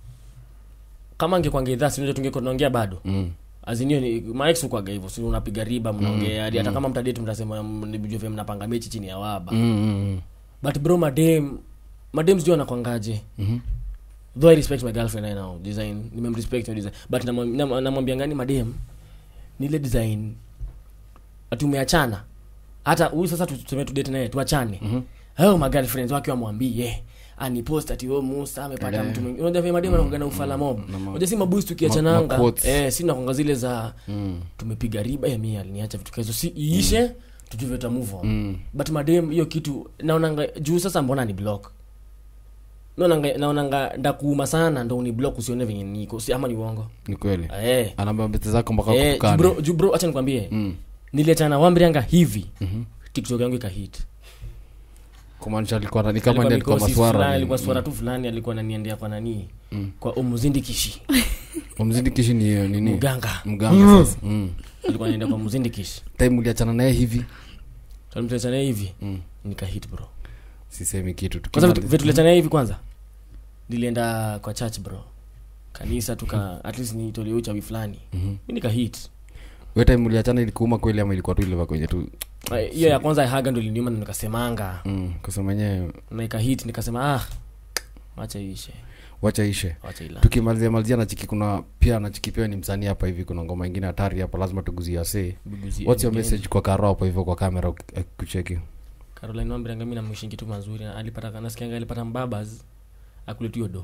Kama angekuwa ngedha si ndio tungeko tunaongea bado. Mhm. Azinio ni Mike kwa hivyo si unapiga riba mnaongea hadi hata kama mtadate mtasema mnibijue mnapanga mechi chini ya waba. Mhm. But bro madem madem sio anakwangaje. Mhm. Though I respect my girlfriend I know design nimemrespect your design but namwambia ngani madem nile design atumeachana hata huyu sasa tuseme tu date naye tuachane mhm hao my girlfriends wake wamwambie ani post ati wewe Musa amepata mtu mwingine unajua vile madem anakuwa na ufala mob unajua si mabusi tukiachananga eh si nakonga zile za tumepiga riba ya mimi aliniacha vitu kazo si iishe tujue ta move on but madem hiyo kitu naona juu sasa mbona ni block naona naona ndakuuma sana ndo ni block usione venye niko si ama ni uongo ni kweli eh anamba mbete zako mpaka eh, kukana bro ju bro acha nikwambie mm. Niletana Wambrianga hivi mm-hmm. TikTok yangu ikahit kumaanisha alikuwa ni kama ndio kwa maswara alikuwa swara tu fulani alikuwa ananiendea kwa nani mm. Kwa Omuzindi Kishi Omuzindi Kishi ni nini mganga mganga sasa mm. Alikuwa anaenda kwa Omuzindi Kishi time uliachana naye hivi tulimtana naye hivi mm. Nikahit bro sisemi kitu tu kwanza vitu tuletana hivi kwanza nilienda kwa church bro kanisa tuka at least ni toleo cha fulani mimi nika hit wewe time uliachana ilikuuma kweli ama ilikuwa tu ile kwenye tu hiyo ya kwanza haga ndo iliniuma nikasemanga mm kusema yenyewe nika hit nikasema ah acha ishe wacha ishe tukimalizia malizia na chiki kuna pia na chiki pia ni msanii hapa hivi kuna ngoma nyingine hatari hapa lazima tuguzie ase what's your message kwa Karo hapo hivyo kwa kamera kucheki Caroline Wambrianga mimi namshingi tu mazuri alipata kanasikia alipata mbabas akuletio do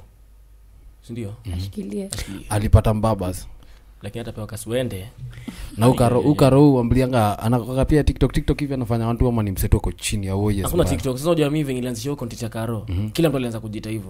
si ndio ashikilie alipata mbabas lakini hata pewa kaswende na ukaro ukaro Wambrianga anakoka pia TikTok TikTok hivi anafanya watu ama ni mseto uko chini au yeye hakuna TikTok sasa unajua mimi venye nilianzisha hiyo content ya Karo mm-hmm. Kila mtu alianza kujiita hivyo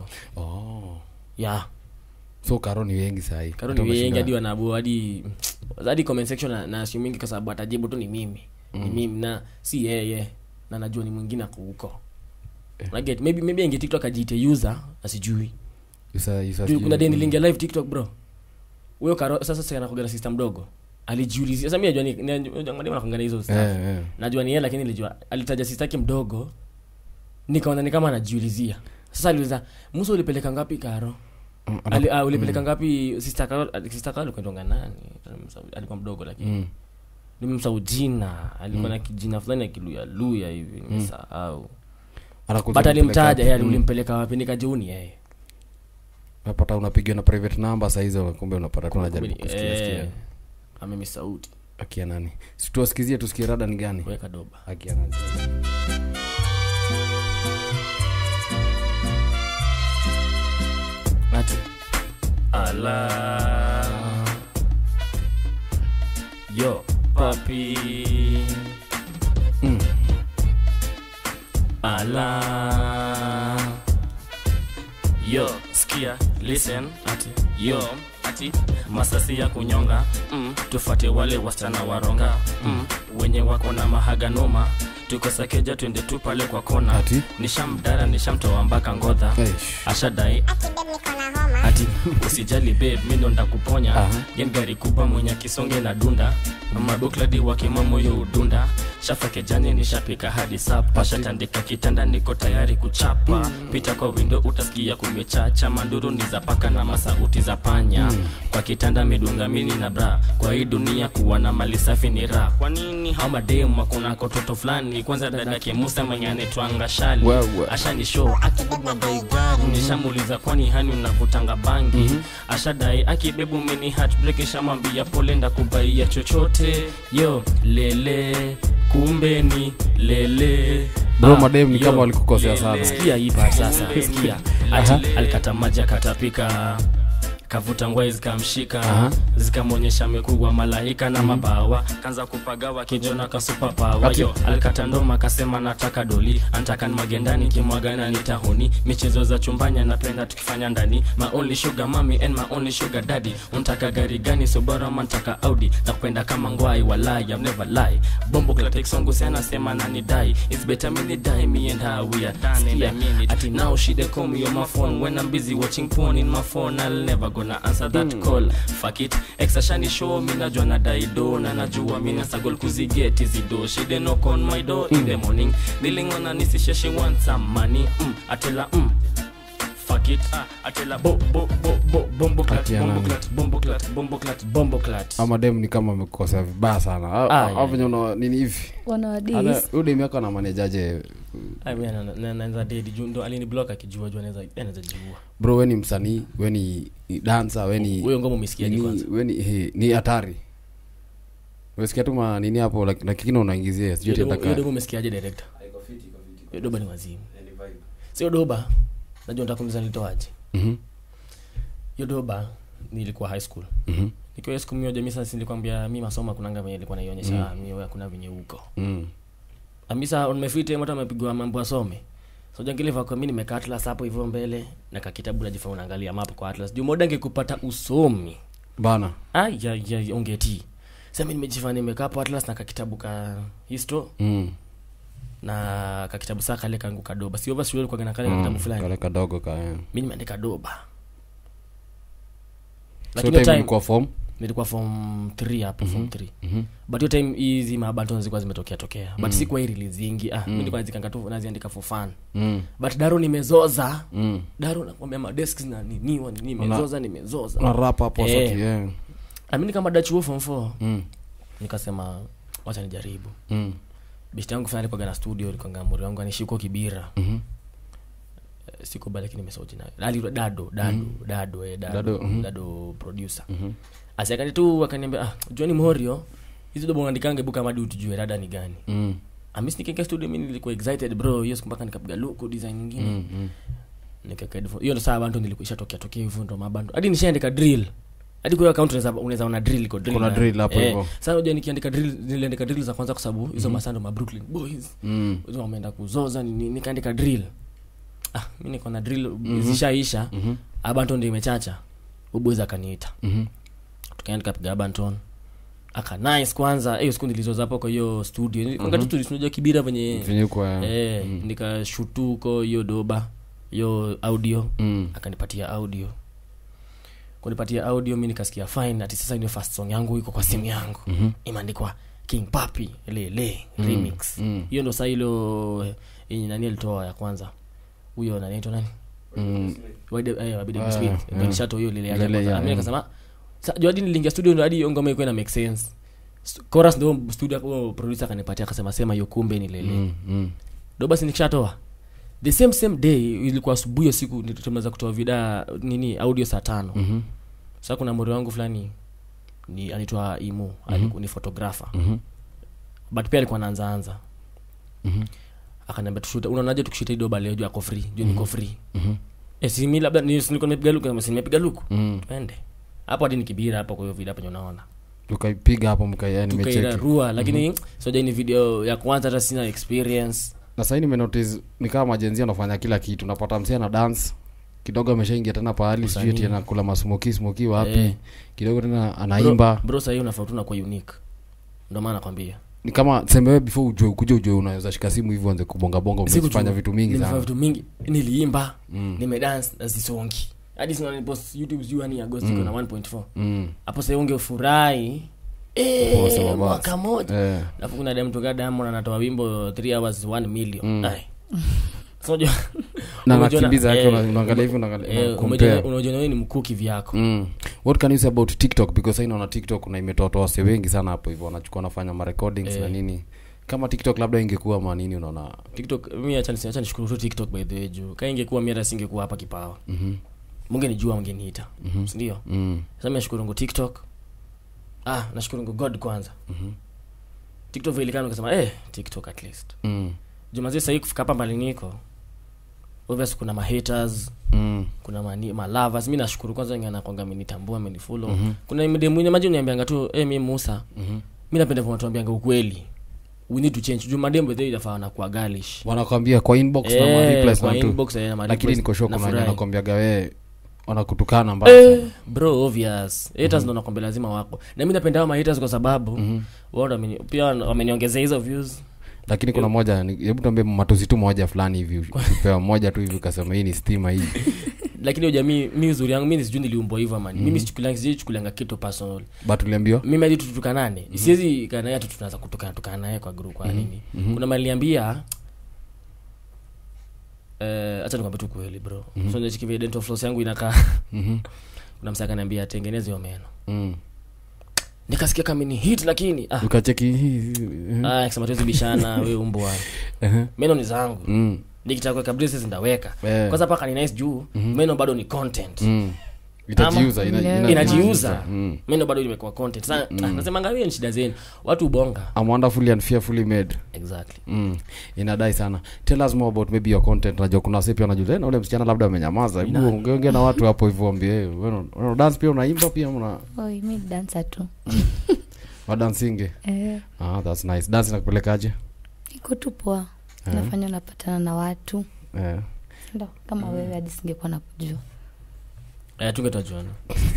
oh yeah so Karo ni wengi sasa hivi Karo ni wengi hadi wanabu hadi hadi comment section na, na assume mingi kwa sababu atajibu tu ni mimi mm. Ni mimi na si yeye na najua ni mwingine ako huko eh. I get maybe maybe inge TikTok ajiite user asijui user user kuna deni lingia live TikTok bro wewe Karo sasa sasa anakuga system mdogo alijiulizia sasa mimi najua ni ndio anakuanga hizo stuff eh, eh. Najua ni yeye lakini nilijua alitaja sister yake mdogo nikaona ni kama anajiulizia sasa aliuliza Musa ulipeleka ngapi Karo mm, ali uh, ulipeleka mm. Ngapi sister Karo sister Karo kwenda nani alikuwa mdogo lakini mm. Nimemsahau jina alikuwa na mm. Kijina fulani ya Kiluya Luya hivi nimesahau but alimtaja yeye mm. Ulimpeleka wapi nikajiuni yeye unapata unapiga na private number saa hizo kumbe unapata tu unajaribu kusikia sikia kama mimi sauti akia nani si tuwasikizie tusikie rada ni gani weka doba akia nani ati ala yo papi mm. Ala yo skia listen ati yo ati masasi ya kunyonga mm. Tufate wale wasichana waronga mm. Wenye wako na mahaga noma tuko sakeja twende tu pale kwa kona ati nishamdara nishamtoa mpaka ngodha ashadai ati babe niko na homa ati usijali babe mimi ndo ndakuponya uh-huh. Yen gari kubwa mwenye kisonge na dunda mabukladi wa kimamo yo udunda shafa kejani nishapika hadi sapa, shatandika kitanda niko tayari kuchapa, pita kwa window utasikia kumechacha, manduru ni za paka na masauti za panya, kwa kitanda medunga mini na bra, kwa hii dunia kuwa na mali safi ni ra, kwa nini hama demu kuna kototo fulani, kwanza dadake Musa mwenye anetwanga shali, ashani show akibebwa by gari, nishamuliza kwani hani unavutanga bangi, mm-hmm. ashadai akibebu mini heartbreak, shamwambia pole nda kubaia chochote, yo lele kumbe ni lele bro, madem ni kama walikukosea sana. Sikia hii part sasa, sikia ati alikata maji akatapika, kavuta ngwai zikamshika, uh-huh. zikamonyesha mekugwa malaika na mm-hmm. mabawa, kanza kupagawa kijona ka super power, yo alikata ndoma akasema nataka doli, antaka magendani kimwagana nitahoni, michezo za chumbanya napenda tukifanya ndani, my only sugar mommy and my only sugar daddy, untaka gari gani Subaru mantaka Audi, nakupenda kama ngwai walai I've never lie, bombo clatex songu sana sema nani die, it's better me ni die me and her we are done in a minute, ati now she dey call me on my phone when I'm busy watching porn in my phone, I'll never gonna answer that mm. call, fuck it, exa shani show me najua na daido, na najua mina sagol kuzigeti zido, she dey knock on my door mm. in the morning, nilingona nisishe she want some money, mm. atela mm. fuck it, ah, atela bo bo bo bo bombo clat bombo clat bombo clat bombo clat bombo clat, ama dem ni kama amekosea vibaya sana, hapo nyono nini hivi wana dis ana ule miaka na manager I mean na naanza dedi jundo alini block akijua jua anaweza anaweza jua, bro wewe ni msanii, wewe ni dancer, wewe ni wewe ngoma umesikiaje kwanza, wewe ni he, ni hatari, umesikia tu ma nini hapo lakini unaingizia sijui nataka wewe umesikiaje director, haiko fiti kwa fiti wewe doba ni wazimu ni vibe sio doba, najua nataka kumzalitoaje mhm yo doba nilikuwa high school mhm nikiwa high school mimi jamii sasa nilikwambia mimi masomo kuna ngama nilikuwa naionyesha mm. mimi hakuna vinye huko mhm amisa on my free time hata amepigwa mambo asome, so jangile kwa mimi nimekaa Atlas hapo hivyo mbele na kakitabu najifanya unaangalia map kwa Atlas juu moda ngekupata usomi bana ai ya ya ongeti sasa mimi nimejifanya nimekaa hapo Atlas na kakitabu ka history mm. na kakitabu saka kale kangu kadoba si over shule kwa gana kale mm. kitabu fulani kale kadogo ka mimi nimeandika doba, lakini so time kwa form nilikuwa form three hapo mm-hmm. form three mhm but your time hizi mabantons zilikuwa zimetokea tokea mm. but si kwa releasing ah mm. mimi nilikuwa nazikanga tu naziandika for fun mm. but Daro nimezoza mm. Daro nakwambia ma desks na nini ni nimezoza nimezoza na rap hapo sasa eh. yeah amini kama dachuo form four mm. nikasema wacha nijaribu mm. bishti yangu finally kwa gana studio nilikuwa ngamuri wangu anishiko Kibira mhm siko bali lakini nimesauti nayo dali dado dado mm. dado eh dado dado, mm-hmm. dado producer mhm asiakani tu akaniambia ah Johnny Morio hizo dobo andikange buka madi utujue rada ni gani mm. amisi nikinga studio mimi nilikuwa excited bro hiyo siku mpaka nikapiga look design nyingine mm, mm. nikaka headphone hiyo ndo saa bando nilikuwa ishatokea tokea hivyo ndo mabando hadi nishaandika drill hadi kwa account unaweza unaweza una drill iko drill kuna drill hapo hivyo eh, sasa unajua nikiandika drill niliandika drill za kwanza kwa sababu hizo mm-hmm. masando ma Brooklyn Boys mm. hizo wameenda kuzoza ni, nikaandika drill ah mimi niko na drill mm-hmm. zishaisha mm-hmm. Abanton ndio imechacha uboza akaniita mhm tukaenda kapiga Abanton aka nice kwanza hiyo siku nilizoza hapo kwa hiyo studio nilikuwa mm-hmm. tu tunajua Kibira venye venye kwa eh mm. nikashutuko hiyo doba hiyo audio mm. akanipatia audio kunipatia audio mimi nikasikia fine ati sasa ndio first song yangu iko kwa simu yangu mm-hmm. imeandikwa King Papi lele mm. remix hiyo mm. ndo saa hilo yenye nani alitoa ya kwanza huyo nani anaitwa nani mm. wide eh Wabidi uh, Smith yeah. ndio shato hiyo lile yake yeah, mimi yeah. nikasema sasa hadi nilingia studio ndo hadi ngoma iko na make sense chorus ndo studio kwa producer kanipatia akasema sema hiyo kumbe ni lele mm. mm. ndo basi nikishatoa the same same day ilikuwa asubuhi siku nilitumeza kutoa vida nini audio saa tano mhm sasa kuna mori wangu fulani ni anaitwa Imu mm-hmm. alikuwa ni photographer mhm but pia alikuwa anaanza anza mhm akaniambia tushuta unaonaje tukishuta hiyo doba leo juu ako free juu niko free mhm eh si mimi labda nilikuwa nimepiga luku kama si nimepiga luku mm. twende hapo hadi nikibira hapo kwa hiyo video hapo unaona tukaipiga hapo mkaya nimecheki tukairarua lakini mm-hmm. so je ni video ya kwanza hata sina experience na sasa nime notice ni kama majenzi anafanya kila kitu unapata msia na dance kidogo ameshaingia tena pahali sijui tena kula masmoki smoki wapi eh. kidogo tena anaimba bro, bro sasa hiyo unafaa tuna kwa unique ndio maana nakwambia ni kama sema wewe before ujue kuja ujue unaweza shika simu hivyo anze kubonga bonga umefanya vitu mingi sana nimefanya vitu mingi niliimba mm. nimedance na zisongi hadi sina post YouTube juu ani Agosti mm. kuna one point four mm. hapo sasa unge ufurahi eh mwaka moja eh alafu kuna dem toka Diamond anatoa wimbo three hours one million mm. ai sojo na nakimbiza yake unaangalia hivi unaangalia compare unajiona wewe ni mkuki vyako mm. What can you say about TikTok because I know na TikTok na imetoa wase wengi sana hapo hivyo wanachukua nafanya ma recordings eh. na nini kama TikTok labda ingekuwa ma nini unaona TikTok mimi acha acha nishukuru tu TikTok by the way juu kama ingekuwa mimi hata singekuwa hapa Kipawa mhm mungenijua mngeniita mm-hmm. ndio mm. Sasa mimi nashukuru ngo TikTok ah nashukuru ngo God kwanza mhm TikTok vile kana ukasema eh TikTok at least mm. Jumazi sasa kufika hapa mbali niko obviously kuna ma haters mm. kuna mani ma lovers mimi nashukuru kwanza ngana kwanga amenitambua amenifollow mm-hmm. Kuna mdemu mwingine maji uniambianga tu eh mimi Musa mhm mimi napenda kwa watu ambianga ukweli we need to change juma dembe they dafa na kwa galish wanakuambia kwa inbox eh, na ma replies na tu inbox na ma lakini niko shock na wanakuambia gawe wanakutukana mbaya eh, bro obvious haters mm-hmm. ndo nakwambia lazima wako na mimi napenda hao haters kwa sababu mm-hmm. wao wameni pia wameniongezea hizo views lakini kuna moja hebu tuambie matusi tu moja fulani hivi upewa moja tu hivi ukasema hii ni stima hii lakini jamii mimi uzuri yangu mimi sijui niliumbwa hivyo man mimi sichukulangi sije chukulanga kitu personal but uliambiwa mimi hadi tutukanane mm-hmm. siwezi kana yetu tunaanza kutukana tukana naye kwa group kwa nini mm-hmm. kuna maliambia eh acha nikwambie tu kweli bro mm-hmm. so nje kivi dental floss yangu inakaa mhm kuna msaka ananiambia atengeneze hiyo meno mm. Nikasikia kama ni hit lakini ah ukacheki hii ah akisema tuwezi bishana wewe umbwa uh-huh. Meno ni zangu mm. Nikitaka kwa braces ndaweka yeah. Kwanza paka ni nice juu mm-hmm. Meno bado ni content mm. Itajiuza ina, inajiuza mm. Meno bado imekuwa content sasa mm. Nasema ngawie ni shida zenu watu ubonga I'm wonderfully and fearfully made exactly mm. Inadai sana tell us more about maybe your content najua kuna sepi anajua na ule msichana labda amenyamaza hebu ongeongea na watu hapo hivyo ambie wewe una dance pia unaimba pia una oh you made dancer too wa dancing eh ah that's nice dance nakupelekaje iko tu poa eh. Nafanya napatana na watu eh ndio kama mm. Wewe hadi singekuwa nakujua eh tungetajana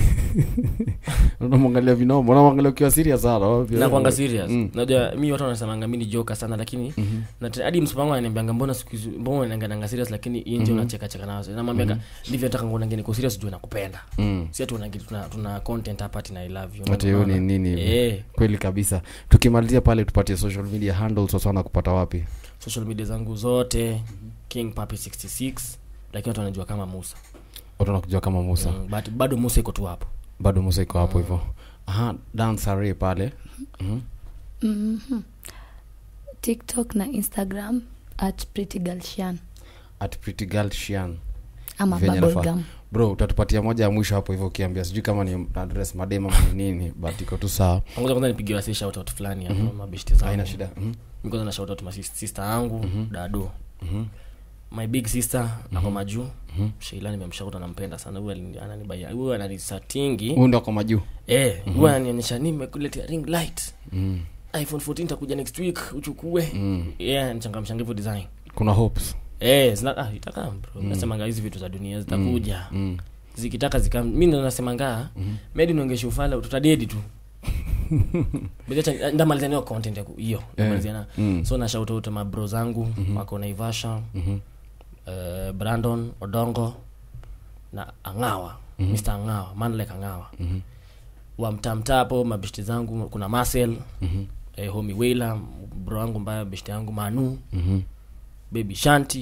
unamwangalia vinomo unamwangalia ukiwa serious sana na kwanga serious mm. Najua mimi watu wanasema mimi ni joker sana lakini mm-hmm. Na hadi msipango ananiambia mbona siku mbona unaangana serious lakini nje mm-hmm. Unacheka cheka nao na mwambia mm-hmm. Ndivyo nataka ngona ngine kwa serious juu nakupenda mm. Si atu tuna tuna content hapa tina I love you ati hiyo ni nini eh. Kweli kabisa tukimalizia pale tupatie social media handles sasa na kupata wapi social media zangu zote mm-hmm. King Papi sixty-six lakini watu wanajua kama Musa watu wanakujua kama Musa mm, but bado Musa iko tu hapo bado Musa iko hapo hivyo aha dancer pale mhm mhm TikTok na Instagram at pretty girl shan at pretty girl shan ama bubblegum bro utatupatia moja ya mwisho hapo hivyo ukiambia sijui kama ni address madema ni nini but iko tu sawa ngoja kwanza nipigie wasi shout out fulani hapo mm-hmm. Mabishti zangu haina shida mhm mimi kwanza na shout out my sister yangu mm-hmm. Dado mhm my big sister mm-hmm. Nako majuu mm-hmm. Sheila nimemshauri nampenda sana huyu ananibaya huyu ananisatingi huyu ndo kwa majuu eh huyu mm-hmm. Ananionyesha nimekuletea ring light mm. iPhone fourteen takuja next week uchukue mm. Yeah nichangamshangivu design kuna hopes eh zina ah itakaa bro mm. Nasema hizi vitu za dunia zitakuja mm. Mm. Zikitaka zikam mimi ndo nasema ngaa mm-hmm. Medi niongeze ufala tutadedi tu bila ndamalizana hiyo content yako hiyo ndamalizana mm. So na shout out ma bro zangu mm-hmm. Wako Naivasha mm-hmm. Uh, Brandon Odongo na Angawa mm-hmm. Mister Angawa man like Angawa mm-hmm. Wa mtamta hapo mabishti zangu kuna Marcel mm-hmm. eh, homie Wela bro wangu mbaya bishti yangu Manu mm-hmm. Baby Shanti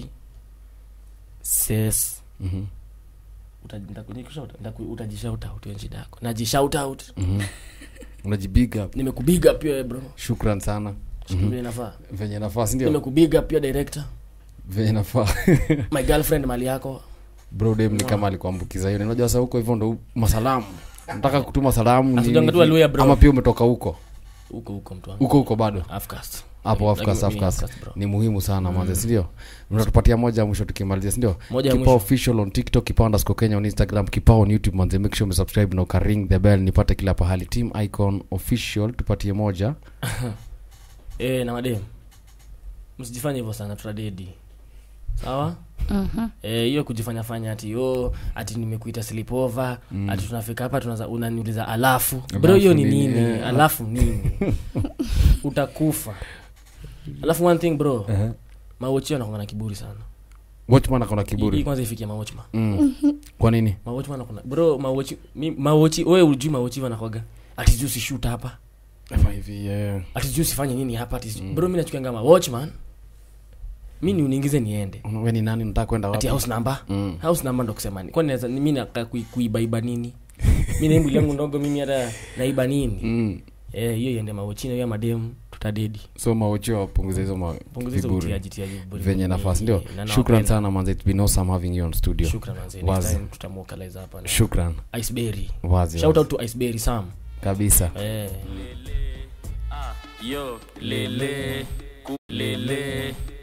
Ses mhm utajindakunyikisha utajishout out hiyo shida yako najishout out mhm unajibig up nimekubig up pia bro shukran sana shukrani mm-hmm. Nafaa venye nafaa ndio nimekubig up pia director venye nafaa my girlfriend mali yako bro dem ni kama alikuambukiza hiyo unajua sasa huko hivyo ndo masalamu nataka kutuma salamu ni ama pia umetoka huko huko huko mtu wangu huko huko bado afcast hapo afcast afcast ni muhimu sana mwanzo mm. Ndio unatupatia moja mwisho tukimalizia ndio Kipao official on TikTok Kipao_Kenya on Instagram Kipao on YouTube mwanzo make sure subscribe na ukaring the bell nipate kila pahali team icon official tupatie moja eh na madem msijifanye hivyo sana tutadedi sawa mhm eh hiyo kujifanya fanya ati yo ati nimekuita sleepover mm. Ati tunafika hapa tunaanza unaniuliza alafu bro hiyo ni nini yeah. Alafu nini utakufa alafu one thing bro uh-huh. Mawatch anakuwa na kiburi sana watchman anakuwa na kiburi hii kwanza ifikia mawatchman mm. Kwa nini mawatchman anakuwa bro mawatch mawatch wewe unajua mawatch wanakoga ati juice shoot hapa Hapa hivi yeah. Ati juu sifanye nini hapa ati mm. bro mimi nachukua kama watchman. Mimi uniingize niende. Wewe ni nani unataka kwenda wapi? Ati house number. Mm. House number ndo kusema nini? Kwani naweza mimi nataka kuiba iba nini? Mimi na mbili yangu ndogo mimi hata naiba nini? Mm. Eh hiyo iende maochina hiyo madem tutadedi. So maochio wapunguze hizo ma punguze hizo utiaji tiaji bure. Venye nafasi ndio. Shukran sana manze, it's been awesome having you on studio. Shukran manze. Next time tutamwokalize hapa na. Shukran. Iceberry. Wazi. Shout out to Iceberry Sam. Kabisa. Eh. Lele. Ah yo lele. Lele.